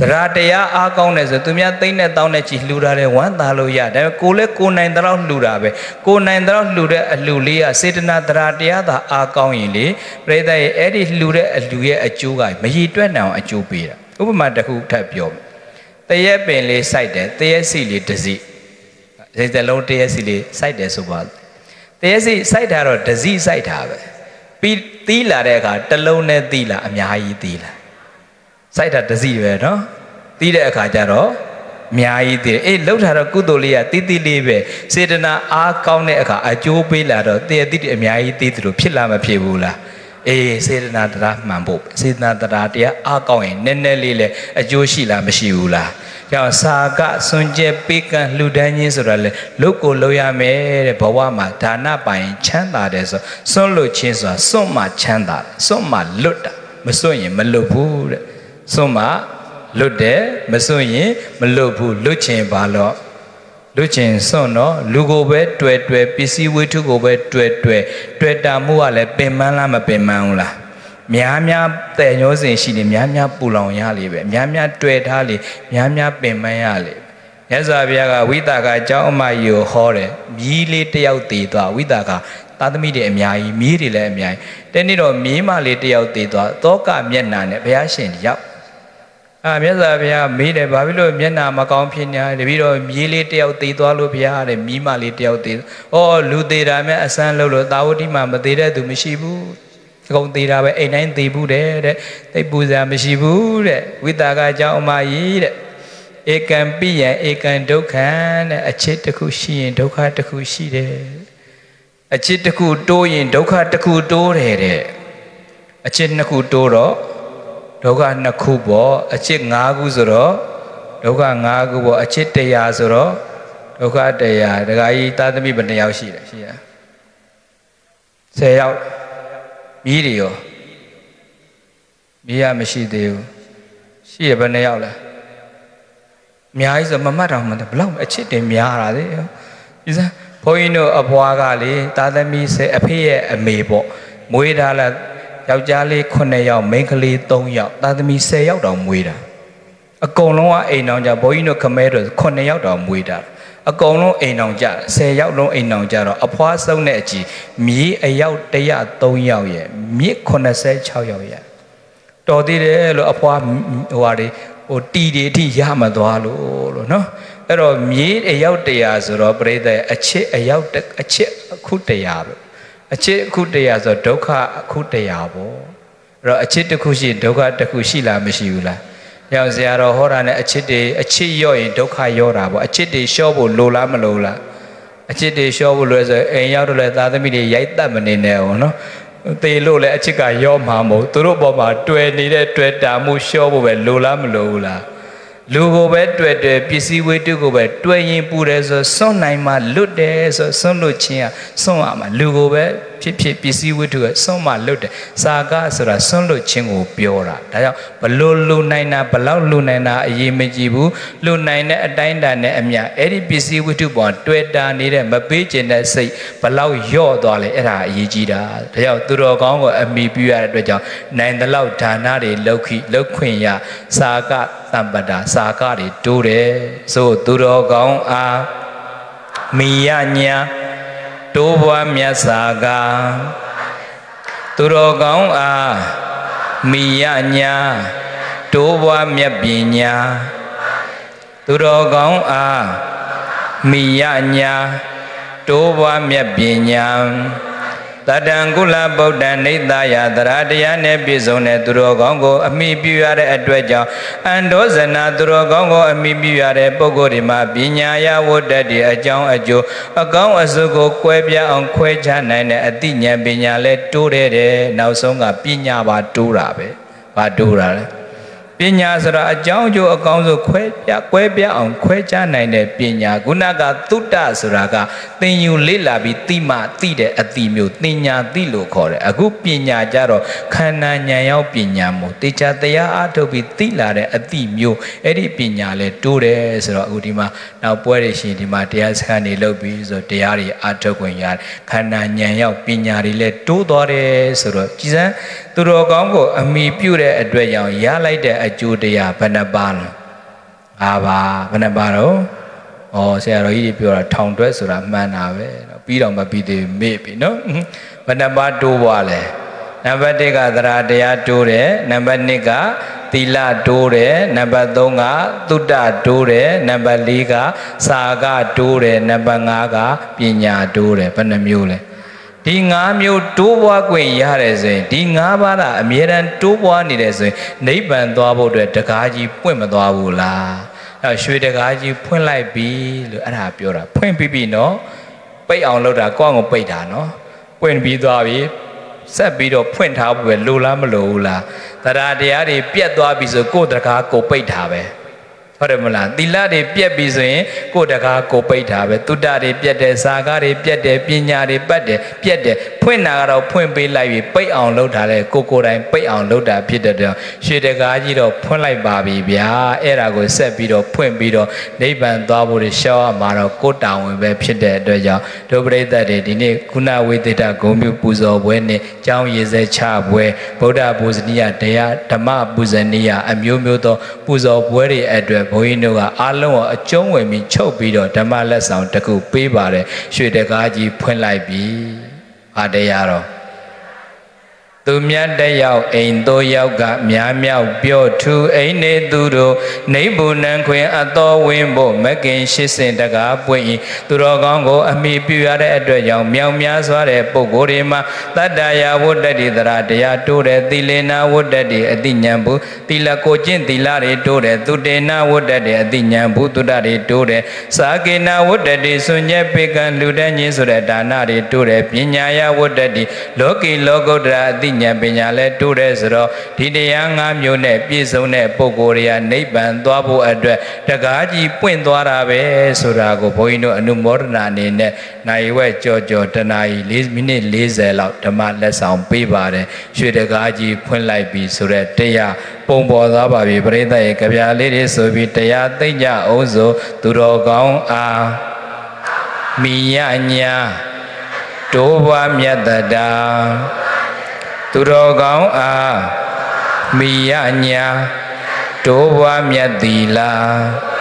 Teratea akong ne so tumya think ne taung ne chi hluda de wan ta lo ya da ko le ko nain ta law hluda be ko nain ta law hlu de alu le ya setana teratea ta akong yin le preda ye ai di hlu de alu ye achu ga ma yi twet nang achu pe da upama takku that pyo tye pin le site de tye si le dasi sai ta long tye si le site de so ba tye si site ta ro dasi site ta be pi ti la de kha talong ne ti la a mya yi ti la site ta dasi be no ti de akha ja ro mya yi ti eh lou tha ro ku to le ya ti ti le be setana a kaung de akha a chu pe la ro tye ti a mya yi ti tu phit la ma phit bu la Sedana tara mambo, sedana tara dia akau ini nene le ajo sila mesti ula. Kalau saga sunje pikan ludanya surale, loko loya mere bawa ma dana pain canda deso, solo cinsa soma canda, soma luda, mesunya melupu, soma lude, mesunya melupu lucin balo. Lucin sono lugo be tue pisi witu go be tue tamu ale peman la ma peman la mya te nyo sin shi ni mya pulang ya le be mya tue tha le mya peman ya le Yasa bia ga Witaka chao ma yo ho de mi le tayaw ti twa Witaka tathami de a mya yi mi de le a mya yi teni ro mi ma le tayaw ti twa toka myat na ne bhaya shin yaw Yasa bia mi de ba bi lo myat na ma kaung phit nya de bi ro mi le tayaw ti twa lo bhaya de mi ma le tayaw ti lu te da me asan lo lo tawati ma ma te de tu ma shi bu Kong ti ra be ai nain ti bu de tai pu sa ma shi bu de Witaka chao ma yi de Ekan piya ekan dukhan achit takku shi yin dukha takku shi de achit takku to yin dukha takku to de achit nakku to ro dukha nakku bo achit 5 ခုဆိုတော့ဒုက္ခ 5 ခုပေါ့achit 100ဆိုတော့ဒုက္ခ 100 ဒကာကြီးသားသမီးဘယ်နှယောက်ရှိလဲရှိရ10ယောက်မြည်တွေရောမြည်ရမရှိသေးဘူးရှိရဘယ်နှယောက်လဲMya is a mamma ramada blum a chit in Miara. Is a poino of Wagale, Tadami say appear a mabo, Muidala, Yaujali, Conea, Makely, Tonya, Tadami say out on Muida. A colon a nonja, Boino Camero, Conea on Muida. A colon a nonja, say out no a nonjaro, a poisson nechi, me a yaut dea Tonya, me conase chawya. Todi a poa wari. Ti de ti yama dwalo no ero mi a yaut ya so ro preda achit a yaut achit khutaya achit khutaya so dukha khutaya bo ro achit takku shi dukha takku shi la ma shi bu la yaw sia ro ho ra ne achit de achit yo yin dukha yo ra bo achit de sho bo lo la ma lo la achit de sho bo lo so ai yaw do le ta thami de yai tat ma ne ne ho no Te lo le achika yo ma mo turo bo ma twe ni de twe ta mu sho bo be lo la ma lo la lu go be twe pisi we tu go be twe yin pu de so son nai ma lut de so son lo chin ya son a ma lu go be phit phit pisi we tu son ma lut de sa ga so ra son lo chin ko pyo ra da jaw ba lo lu nai na ba law lu nai na a yi ma ji bu lu nai ne a tain da ne a mya ai di pisi we tu bo twe ta ni de ma pe chin de sai ba law yaw twa le ai da a yi ji da da jaw tu ro kaung ko a mi pyu ya de twat jaw nai da law dana de lauk khwin ya sa ga Tambada saka de dure so turo kaung a miya nya to bwa myat saka turo kaung a miya nya to bwa myat pnya turo kaung a miya nya to bwa myat pnya Tadangula Buddha Nidaya Dharadya ne Bizon ne Durogongo Ami Biare Adweja and Dozana Durogongo Ami Biare Bogorima Binyaya Wodadi Ajang Ajo Agong Azugo Quebia on Quejan and Adinya Binyale Ture Nausonga Pinya Baturabe Badura Pinya Sara Ajang Jo Agonzo Quebia on Quejan and Pinya Gunaga Tuta Suraga Then you lila be tima tide at the mute Tinya Dilo Core a good Pinya Jaro Kana Nyao Pinyamo Ticha Tea to be tila at the mute Edi Pinyale Ture Sara Udima now Puerishi di Matias Hani Lobis or Diari Atoquanyar Kana Nyao Pinyari let 2 dore Sura Chisa Turogongo a me pure at Dwayang Yalite a chú đây à bên là ba à bà bên là ba đâu xe rồi đi biểu là thòng đuôi rồi là man à vậy bí đâu mà bí thì mê bí nó bên là ba đu qua này number một cái thara địa đu đấy number hai cái tila đu đấy number ba cái tutta đu đấy number bốn cái saga đu đấy number năm cái pinya đu đấy bên là miu đấy đi ngã miu đu qua quên ya đấy rồi đi ngã ba là miền Nam đu qua này đấy rồi nếu bạn đua bộ đấy tất cả gì quên mà đua bộ là suy tất cả gì quên lại bị rồi anh hả biểu là quên bị nó bây ông lâu đã qua ngồi bây đã nó quên bị đua bị sẽ bị đó quên tháo về lù la mà lù là ta ra đi à đi biết đua bị rồi cô tất cả cô bây tháo về phải không là đi la đi biết bị rồi cô tất cả cô bây tháo về tu đa đi biết để sa ga đi biết để pinya đi bắt để biết để quên nào đó quên bị lại bị bây ông lâu đãเลยcô đây bây ông lâu đã biết được suy tất cả gì đó quên lại bà bị bia ấy là cô sẽ bị đó quên bị đó nếu bạn đua bộ đi sao mà đó cô đào về biết được đó giờ đối với ta thì đi này kuna với ta cũng biết bùi giờ với này trong gì sẽ cha với Buddha bùi nia đây Dhamma bùi nia amiu miu đó bùi giờ với đi ở đây bùi nó là alo ở trong người mình chốt bị đó Dhamma là sao ta cũng bị bà đấy suy tất cả gì quên lại bị ở đây rồi tu miết đại giáo ảnh tu giáo cả miết miết biểu thu ảnh này tu đồ nei bu năng khuyên ở đó viên bộ mấy cái sự sinh tất cả bụi tu đồ con cô ami biểu ở đây ở giáo miết miết xóa để bộ cô đi mà tất đại giáo vô đại đi tất đại tu để tỳ lệ na vô đại đi ở tỳ nhang bu tỳ là cô chân tỳ là để tu để tu để na vô đại đi ở tỳ nhang bu tu để tu để sa ke na vô đại đi xuân nhẹ bê can lưu đại nhiên số để đà na để tu để pin nhà ya vô đại đi lô kỳ lô cô ra tỳ nhang bên nhà lệ tu để rồi thì để anh em nhiều nè biết số nè bộ cô đi anh ấy bạn toa bộ ở đây tất cả gì quên toa ra về số ra của bố nó anh mua ra nè này vậy cho tên này lý mình lý giải là thầm là xong bị bà đấy suy tất cả gì quên lại bị số ra đây à bông bò ra bà bị bể tay cái nhà lý để số bị đây à đây nhà ô số tu đồ con à mi nhà đồ ba miết đa tu đồ con à mi nhà đồ ba miết đi la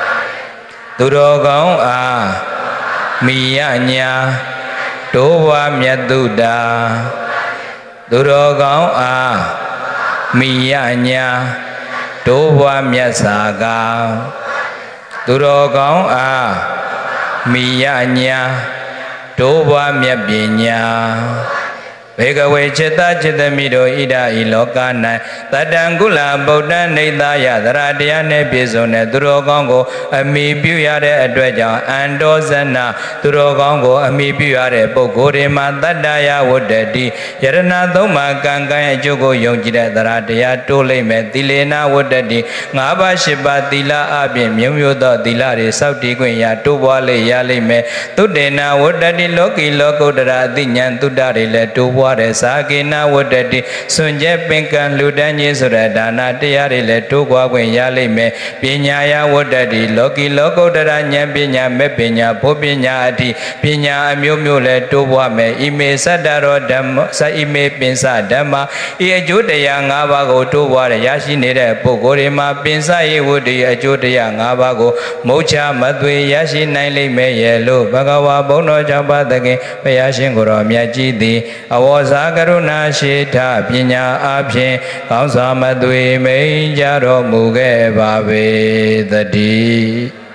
tu đồ con à mi nhà đồ ba miết tu đa tu đồ con à mi nhà đồ ba miết sa ga tu đồ con à mi nhà đồ ba miết pinya Bê gà quê chế ta chế ta mi đô ý đa ý lô ca này ta đang cú là bầu đá này ta ya ta ra đi anh biết rồi nè tu đồ con cô mi biểu ya để đuôi cho anh đô dân na tu đồ con cô mi biểu ya để bầu cô để mà ta đã ya vô để đi ya na đâu mà càng càng cho cô dùng chỉ để ta ra đi ya tu lấy mẹ tì lệ na vô để đi ngã ba ship ba tì la à biển miêu miêu đó tì la để sau đi quên ya tu qua lấy ya lấy mẹ tu để na vô để đi lô kỳ lô cô đã ra đi nhận tu đã để lấy tu qua để sa ke na vô để đi xuân nhẹ bên can lưu đại nhiên số để đà na tia để lấy tu qua quên ya lấy mẹ pinya ya vô để đi lô kỳ lô cô đã ra nhận pinya mẹ pinya bố pinya đi pinya miêu miêu lấy tu qua mẹ ime sa đà ro đam sa ime pin sa đam ma ye chú để ya ngã ba cô tu qua để ya xin để bố cô để mà pin sa ye vô để chú để ya ngã ba cô mẫu cha mất tuổi ya xin này lấy mẹ ye lu ba ca wa bố nói cho ba ta cái bây ya xin cô rồi mẹ chỉ đi sa karuna shita pinya aphin kaung sa matwe mein ja ro mu ke ba ve tati